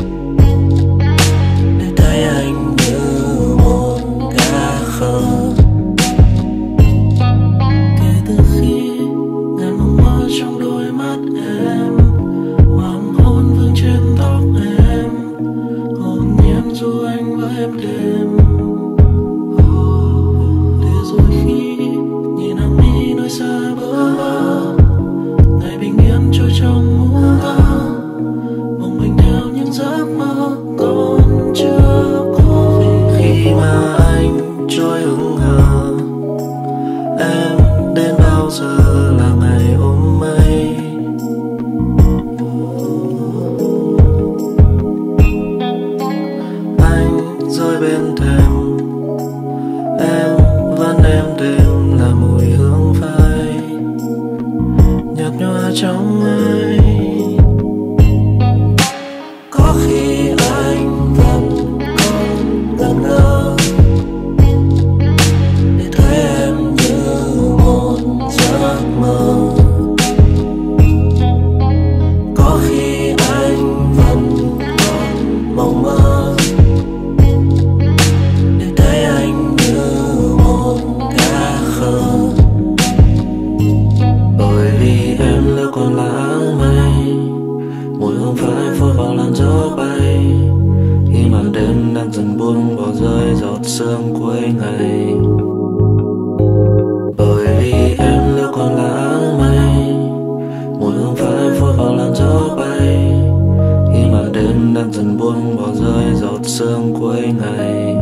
để thấy anh như một gã khờ. Kể từ khi ngàn bông hoa trong đôi mắt em, trên tóc em, hồn nhiên du anh với em đêm. Để rồi khi nhìn hàng mi nơi xa bờ, ngày bình yên trôi trong mũ ta, mong mình theo những giấc mơ còn chưa có về. Khi mà anh trôi hững hờ, em đến bao giờ là ngày ôm mây. Rơi bên thềm, em vẫn êm đềm là mùi hương phai nhạt nhòa trong ai. vì em đâu còn là áng mây, mùi hương phai phơ vào làn gió bay, khi màn đêm đang dần buông bỏ rơi giọt sương cuối ngày. Bởi vì em đâu còn là áng mây, mùi hương phai phơ vào làn gió bay, khi màn đêm đang dần buông bỏ rơi giọt sương cuối ngày.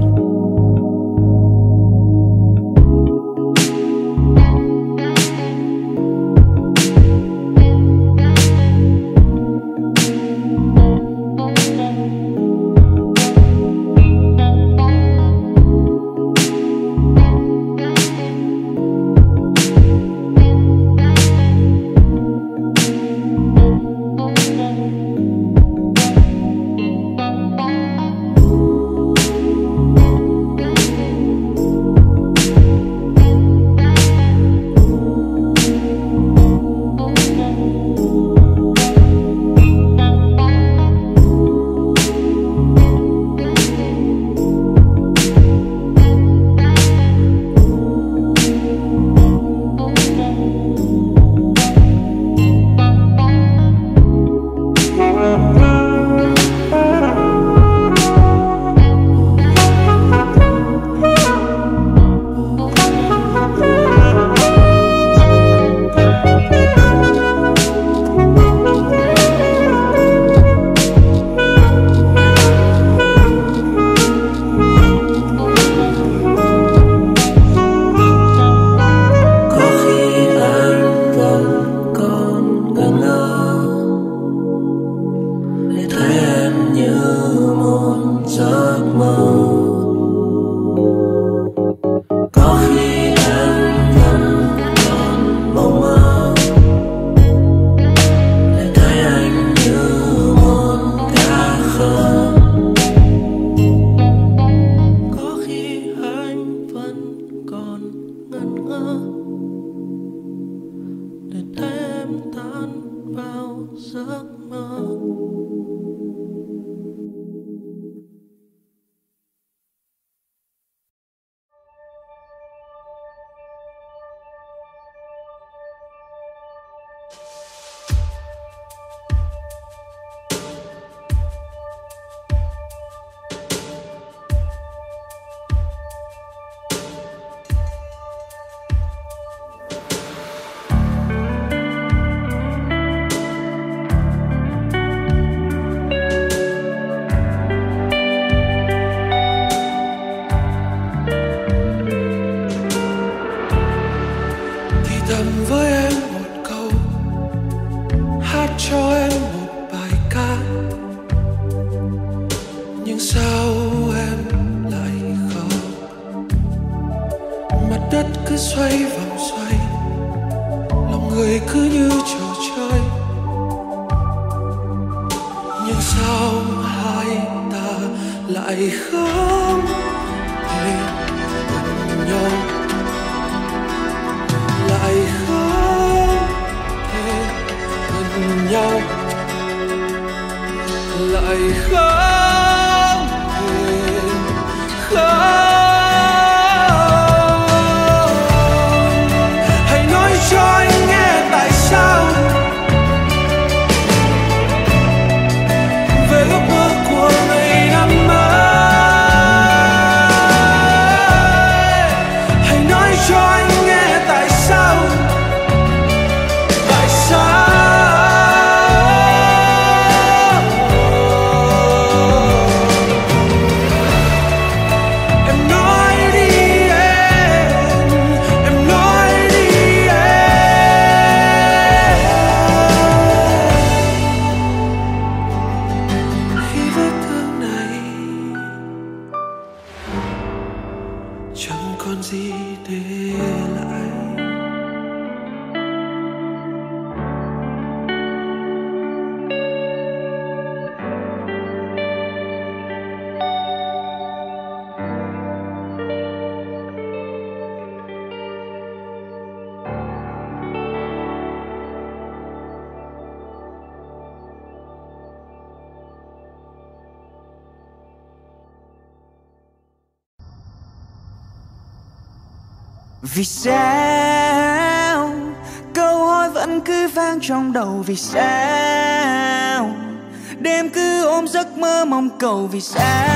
Vì sao câu hỏi vẫn vẫn cứ vang trong đầu vì sao? Đêm cứ ôm giấc mơ mong cầu vì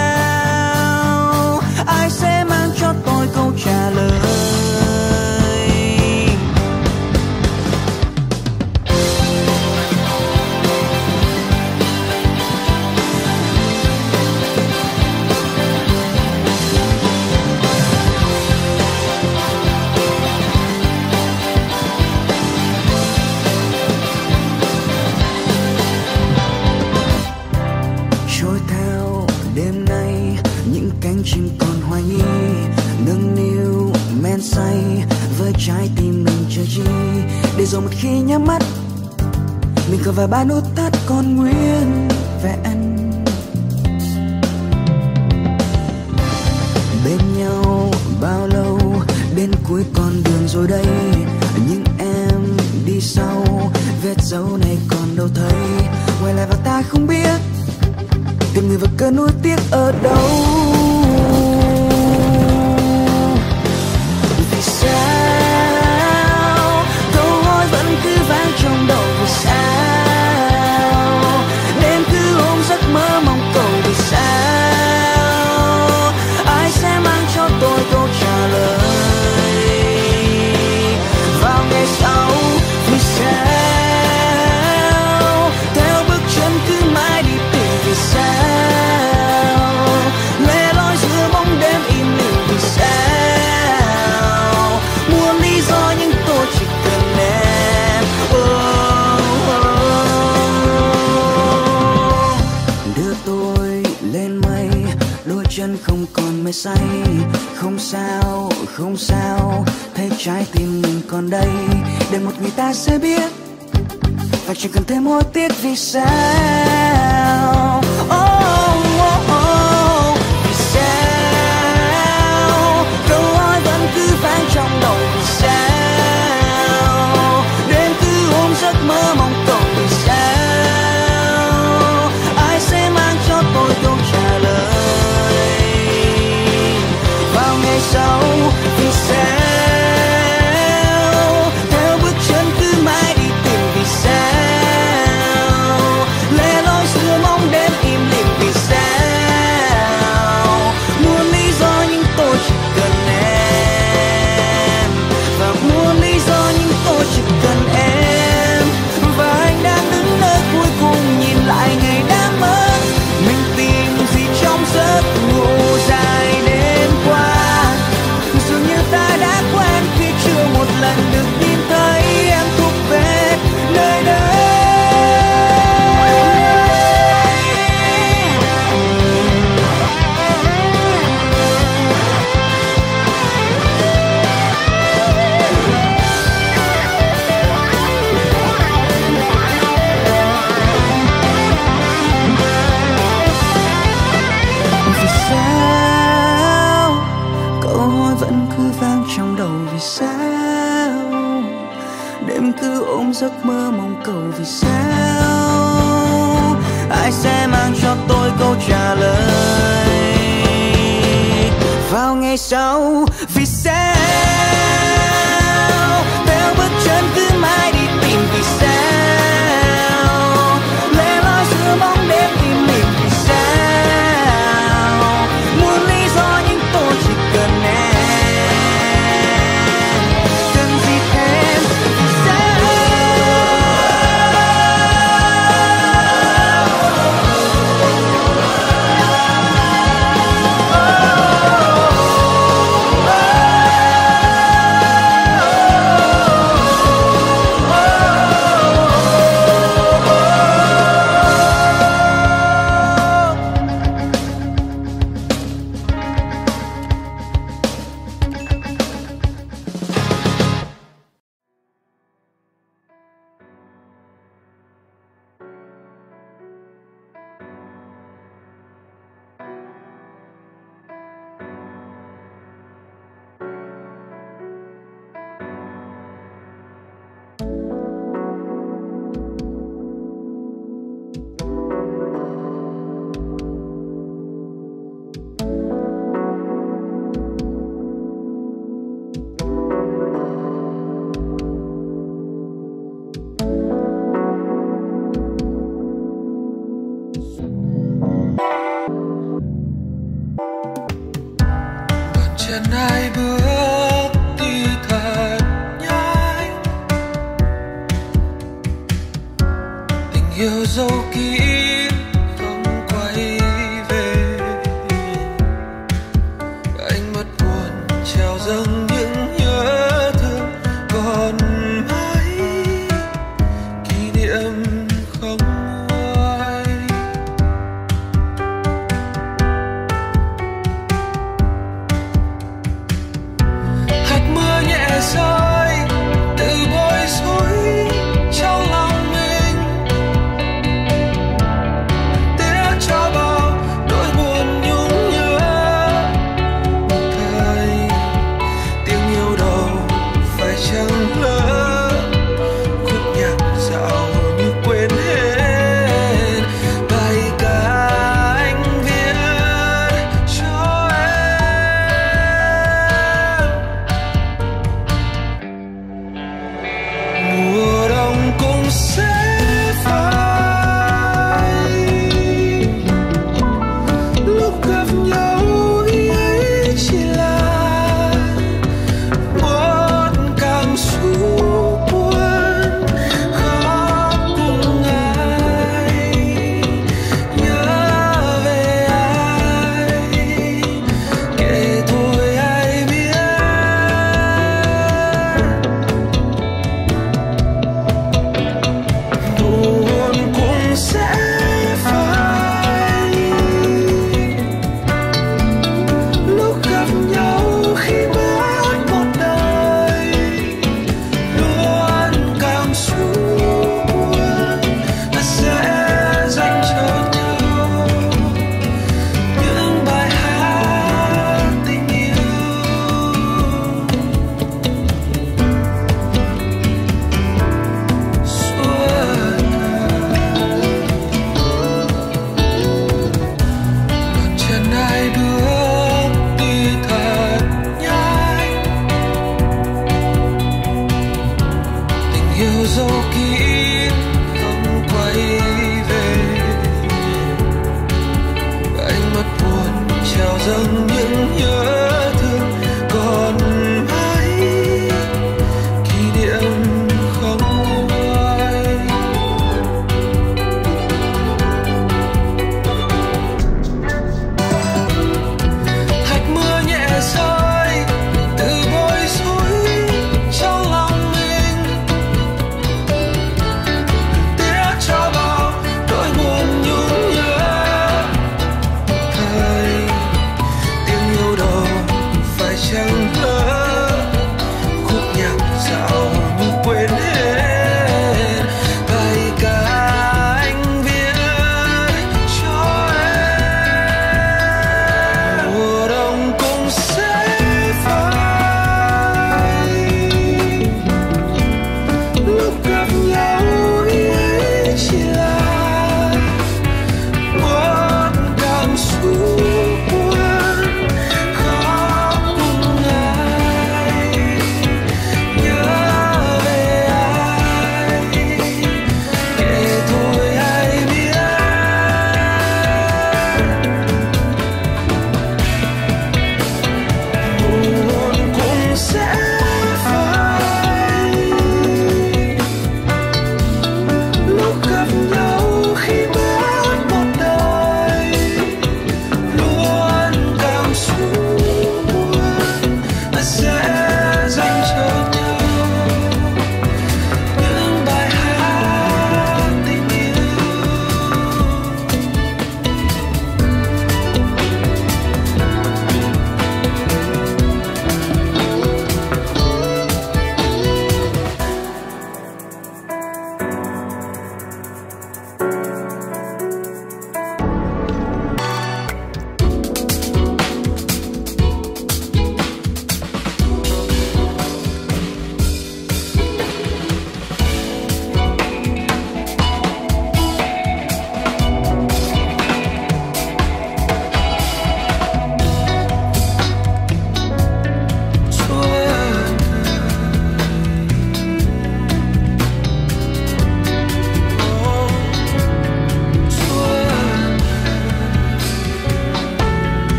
sao? Ai sẽ mang cho tôi câu trả lời? Chim còn hoài nghi nâng niu men say với trái tim mình chờ chi, để rồi một khi nhắm mắt mình còn vài ba nút thắt còn nguyên vẹn. Bên nhau bao lâu đến cuối con đường rồi đây, nhưng em đi sau vết dấu này còn đâu thấy. Quay lại và ta không biết tìm người và cơn nuối tiếc ở đâu. Vì sao câu hỏi vẫn cứ vang trong đầu? Vì sao đêm cứ ôm giấc mơ mong cầu? Vì sao ai sẽ mang cho tôi câu trả lời vào ngày sau? Vì sao theo bước chân cứ mãi đi tìm? Vì sao lẻ loi giữa bóng đêm im lìm? Vì sao muôn lý do nhưng tôi chỉ cần em. Đưa tôi lên mây, đôi chân không còn mê say. Không sao, không sao, thấy trái tim mình còn đây. Để một người ta sẽ biết và chỉ cần thêm hối tiếc. Vì sao? Vì sao câu hỏi vẫn cứ vang trong đầu? Vì sao đêm cứ ôm giấc mơ mong cầu? Vì sao ai sẽ mang cho tôi câu trả lời vào ngày sau? Vì sao theo bước chân cứ mãi đi tìm? Vì sao lẻ loi giữa bóng đêm im lìm? Vì sao muôn lý do nhưng tôi chỉ cần em, và muôn lý do nhưng tôi chỉ cần em. Và anh đang đứng nơi cuối cùng nhìn lại ngày đã mất. Mình tìm gì trong giấc ngủ dài đêm qua? Dường như ta đã quen khi chưa một lần được nhìn thấy em thuộc về nơi đây. Vì sao câu hỏi vẫn cứ vang trong đầu? Vì sao đêm cứ ôm giấc mơ mong cầu? Vì sao ai sẽ mang cho tôi câu trả lời vào ngày sau? Vì sao theo bước chân cứ mãi đi tìm? Vì sao lẻ loi giữa bóng đêm im lìm? Vì sao muôn lý do nhưng tôi chỉ cần em, cần gì thêm? Vì sao yêu dấu kín không quay về. Anh mất buồn treo dâng những nhớ thương còn mãi kỷ niệm không nguôi. Hạt mưa nhẹ rơi tự bối rối trong lòng mình, tiếc cho bao nỗi buồn nhung nhớ một thời. Tiếng yêu đầu phải chăng lỡ khúc nhạc dạo như quên hết.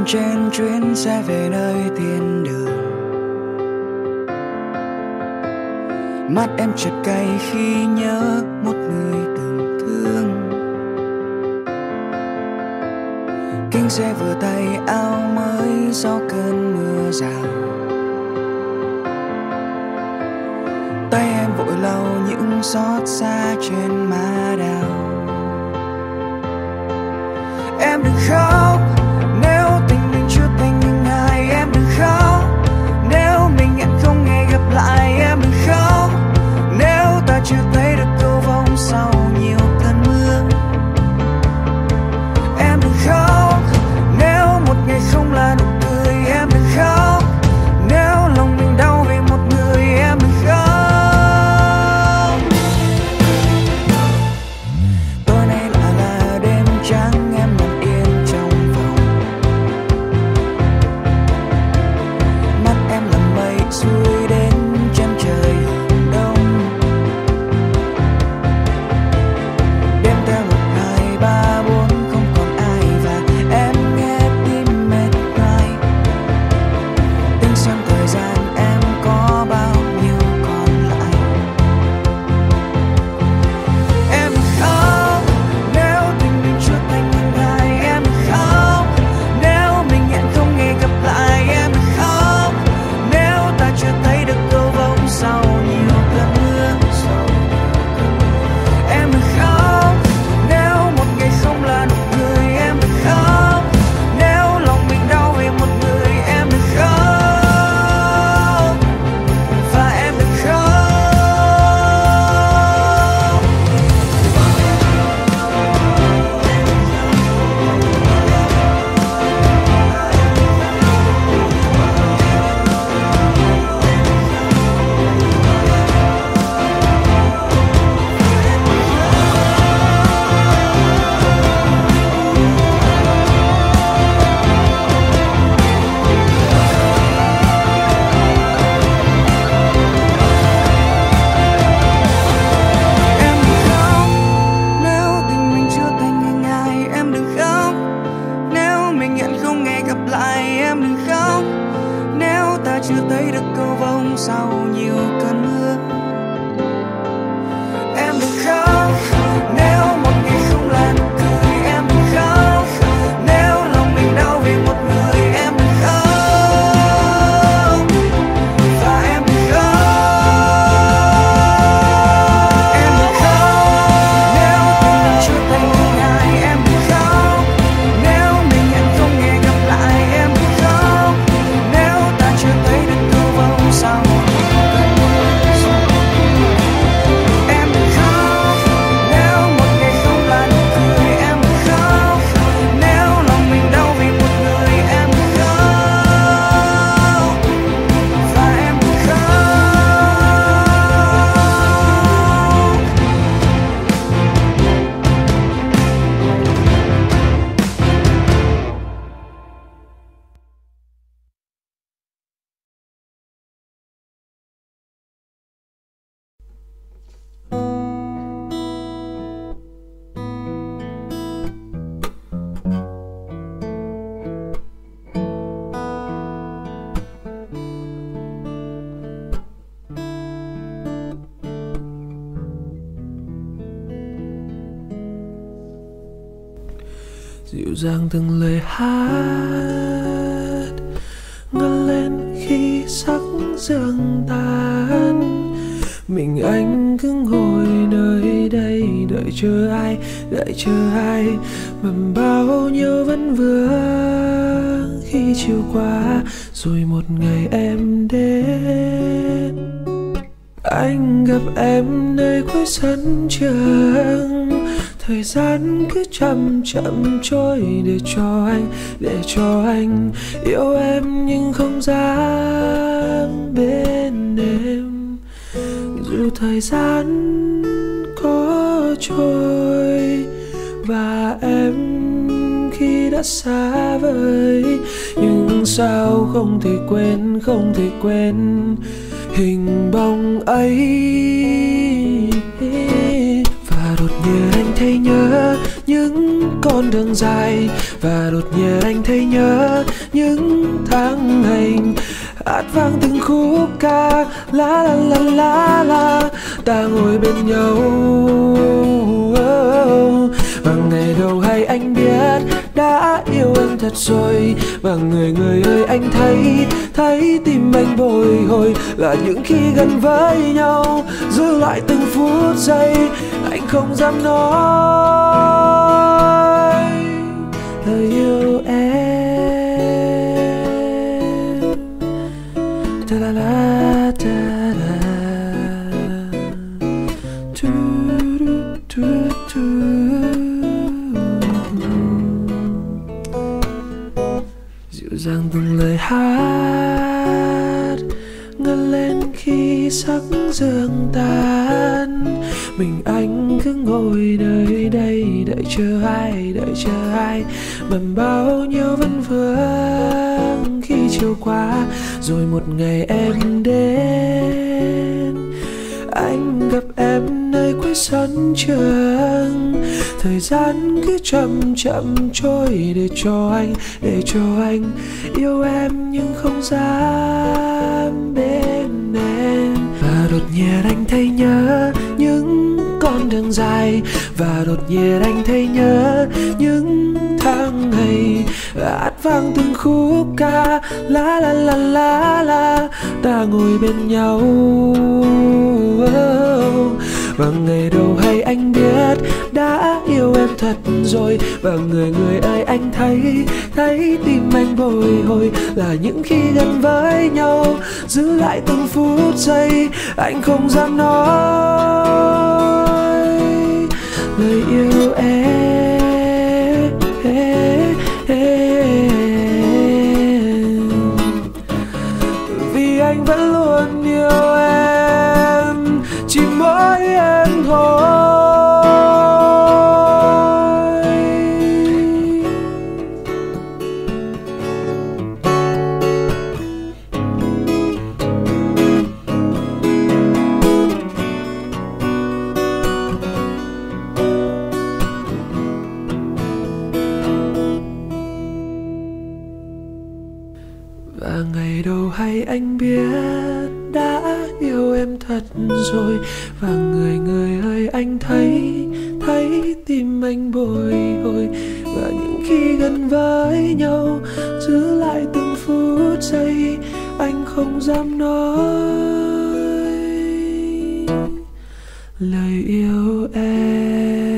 trên chuyến xe về nơi thiên đường. Mắt em chợt cay khi nhớ một người từng thương. Kính xe vừa tay áo mới sau cơn mưa rào. Tay em vội lau những xót xa trên má đào. Em đừng khóc nếu tình mình chưa thành những ai. Em đừng khóc nếu mình hẹn không hề gặp lại. Em đừng khóc nếu ta chưa thấy được cầu vồng sau nhiều cơn mưa. Em đừng khóc nếu một ngày không là nụ cười. Em đừng khóc nếu lòng mình đau vì một người. Em đừng khóc. Tối nay là đêm trắng, em nằm yên trong phòng. Mắt em là mây xuôi đến chân trời hướng đông. Đêm theo 1, 2, 3, 4 không còn ai và em nghe tim mệt nhoài. Tính xem thời gian em có bao nhiêu còn lại. Em đừng khóc nếu tình mình chưa thành những ai. Em đừng khóc nếu mình hẹn không hề gặp lại. Em đừng khóc nếu ta chưa thấy được cầu vồng sau nhiều cơn mưa. Em đừng khóc nếu một ngày không là nụ cười. Em đừng khóc nếu lòng mình đau vì một người. Em đừng khóc và em đừng khóc. Em đừng khóc nếu tình mình chưa thành những ai. Em đừng khóc nếu mình hẹn không hề gặp lại. Em đừng khóc nếu ta chưa thấy được cầu vồng sau nhiều cơn mưa. Em đừng khóc nếu một ngày không là nụ cười. Em đừng khóc nếu lòng mình đau vì một người. Em đừng khóc và em đừng khóc. Em đừng khóc nếu tình mình chưa thành những ai. Em đừng khóc nếu mình hẹn không hề gặp lại. Em đừng khóc nếu ta chưa thấy được cầu vồng sau cơn mưa. Em đừng khóc nếu một ngày không là nụ cười. Em đừng khóc nếu lòng mình đau vì một người. Em đừng khóc và em đừng khóc. Dịu dàng từng lời hát ngân lên khi sắc sương tan. Mình anh cứ ngồi nơi đây đợi chờ ai mà bao nhiêu vẫn vương khi chiều qua rồi một ngày em đến. Anh gặp em nơi cuối sân trường. Thời gian cứ chậm chậm trôi để cho anh yêu em nhưng không dám bên em. Dù thời gian có trôi và em khi đã xa vời, nhưng sao không thể quên hình bóng ấy. Và đột nhiên anh thấy nhớ những con đường dài, và đột nhiên anh thấy nhớ những tháng ngày hát vang từng khúc ca la la la la la, ta ngồi bên nhau. Và ngày đầu hay anh biết đã yêu em thật rồi, và người ơi anh thấy tim anh bồi hồi, là những khi gần với nhau giữ lại từng phút giây anh không dám nói lời yêu em. Ta la la ta la tu tu tu. Dịu dàng từng lời hát ngân lên khi sắc sương tan, mình anh cứ ngồi nơi đây đợi chờ ai bằng bao nhiêu vấn vương. Khi chiều qua rồi một ngày em đến, anh gặp em nơi cuối sân trường. Thời gian cứ chậm trôi để cho anh yêu em nhưng không dám bên em. Và đột nhiên anh thấy nhớ những con đường dài, và đột nhiên anh thấy nhớ những tháng ngày hát vang từng khúc ca la la la la la, ta ngồi bên nhau. Và ngày đầu hay anh biết đã yêu em thật rồi, và người ơi anh thấy tim anh bồi hồi, là những khi gần với nhau giữ lại từng phút giây anh không dám nói lời yêu em. Vì anh vẫn luôn yêu em, chỉ mỗi em thôi. Và ngày đầu hay anh biết đã yêu em thật rồi, và người ơi anh thấy tim anh bồi hồi, và những khi gần với nhau giữ lại từng phút giây anh không dám nói lời yêu em.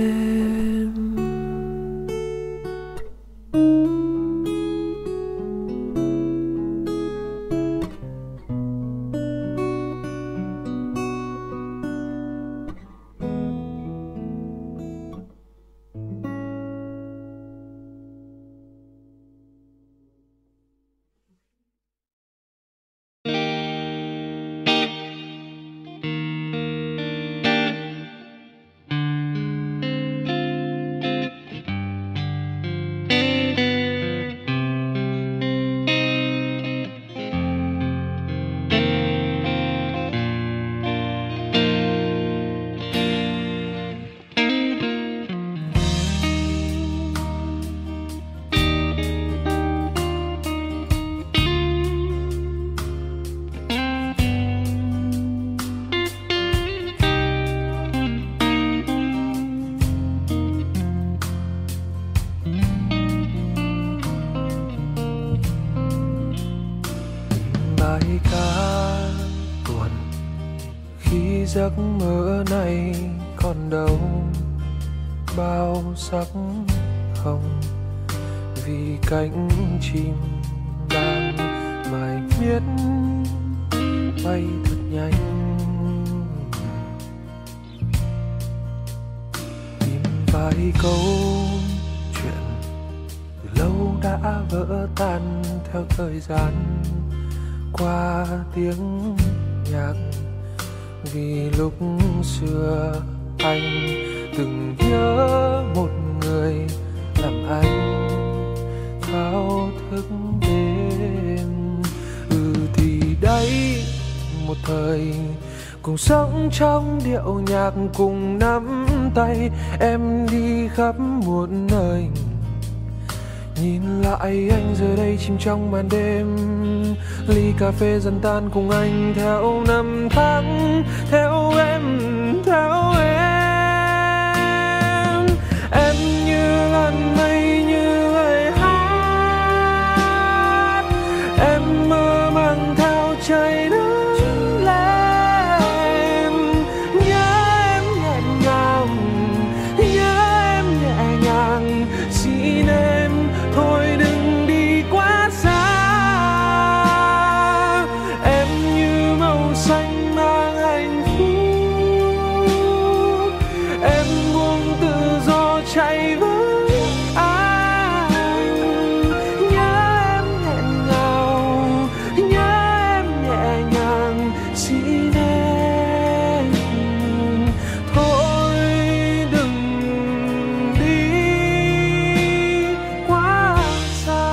Giấc mơ này còn đâu bao sắc hồng, vì cánh chim đang mải miết bay thật nhanh. Tìm vài câu chuyện từ lâu đã vỡ tan theo thời gian qua tiếng nhạc, vì lúc xưa anh từng nhớ một người làm anh thao thức đêm. Thì đấy một thời cùng sống trong điệu nhạc, cùng nắm tay em đi khắp một nơi. Nhìn lại anh giờ đây chìm trong màn đêm, ly cà phê dần tan cùng anh theo năm tháng, theo em, theo em. Em như làn mây như lời hát, em mơ màng theo trời nắng lên. Nhớ em nhẹ nhàng, nhớ em nhẹ nhàng, xin em thôi đừng đi quá xa. Em như màu xanh mang hạnh phúc, em buông tự do chạy với anh. Nhớ em nghẹn ngào, nhớ em nhẹ nhàng, xin em thôi đừng đi quá xa.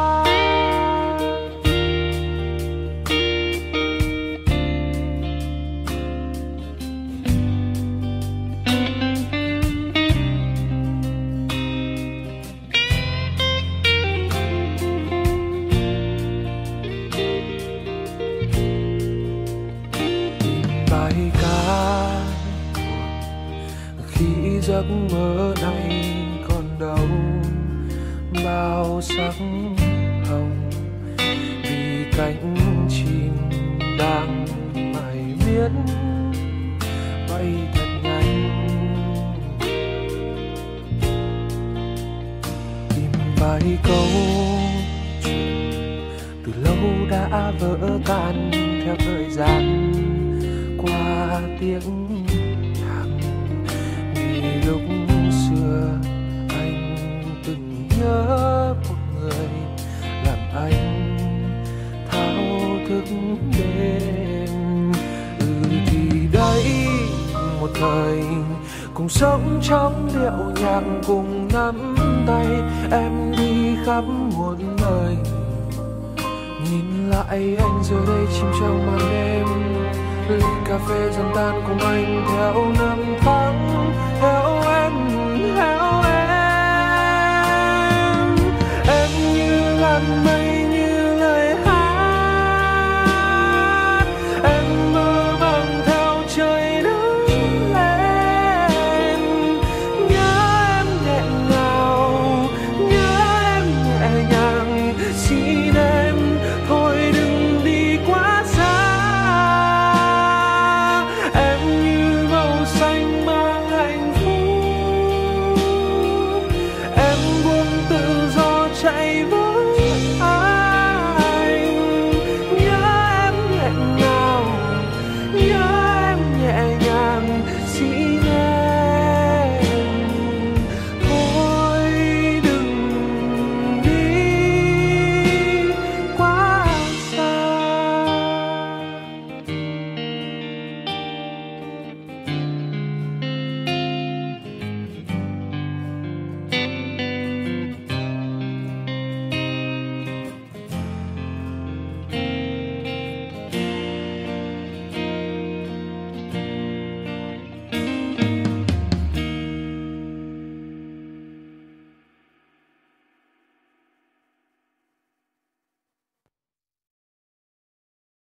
Bài ca khi giấc mơ này còn đâu bao sắc hồng, vì cánh chim đang mải miết bay thật nhanh. Tìm vài câu chuyện từ lâu đã vỡ tan theo thời gian qua tiếng nhạc, vì lúc xưa anh từng nhớ một người làm anh thao thức đêm. Thì đấy một thời cùng sống trong điệu nhạc, cùng nắm tay em đi khắp một nơi. Nhìn lại anh giờ đây chìm trong màn đêm, ly cà phê dần tan cùng anh theo năm tháng.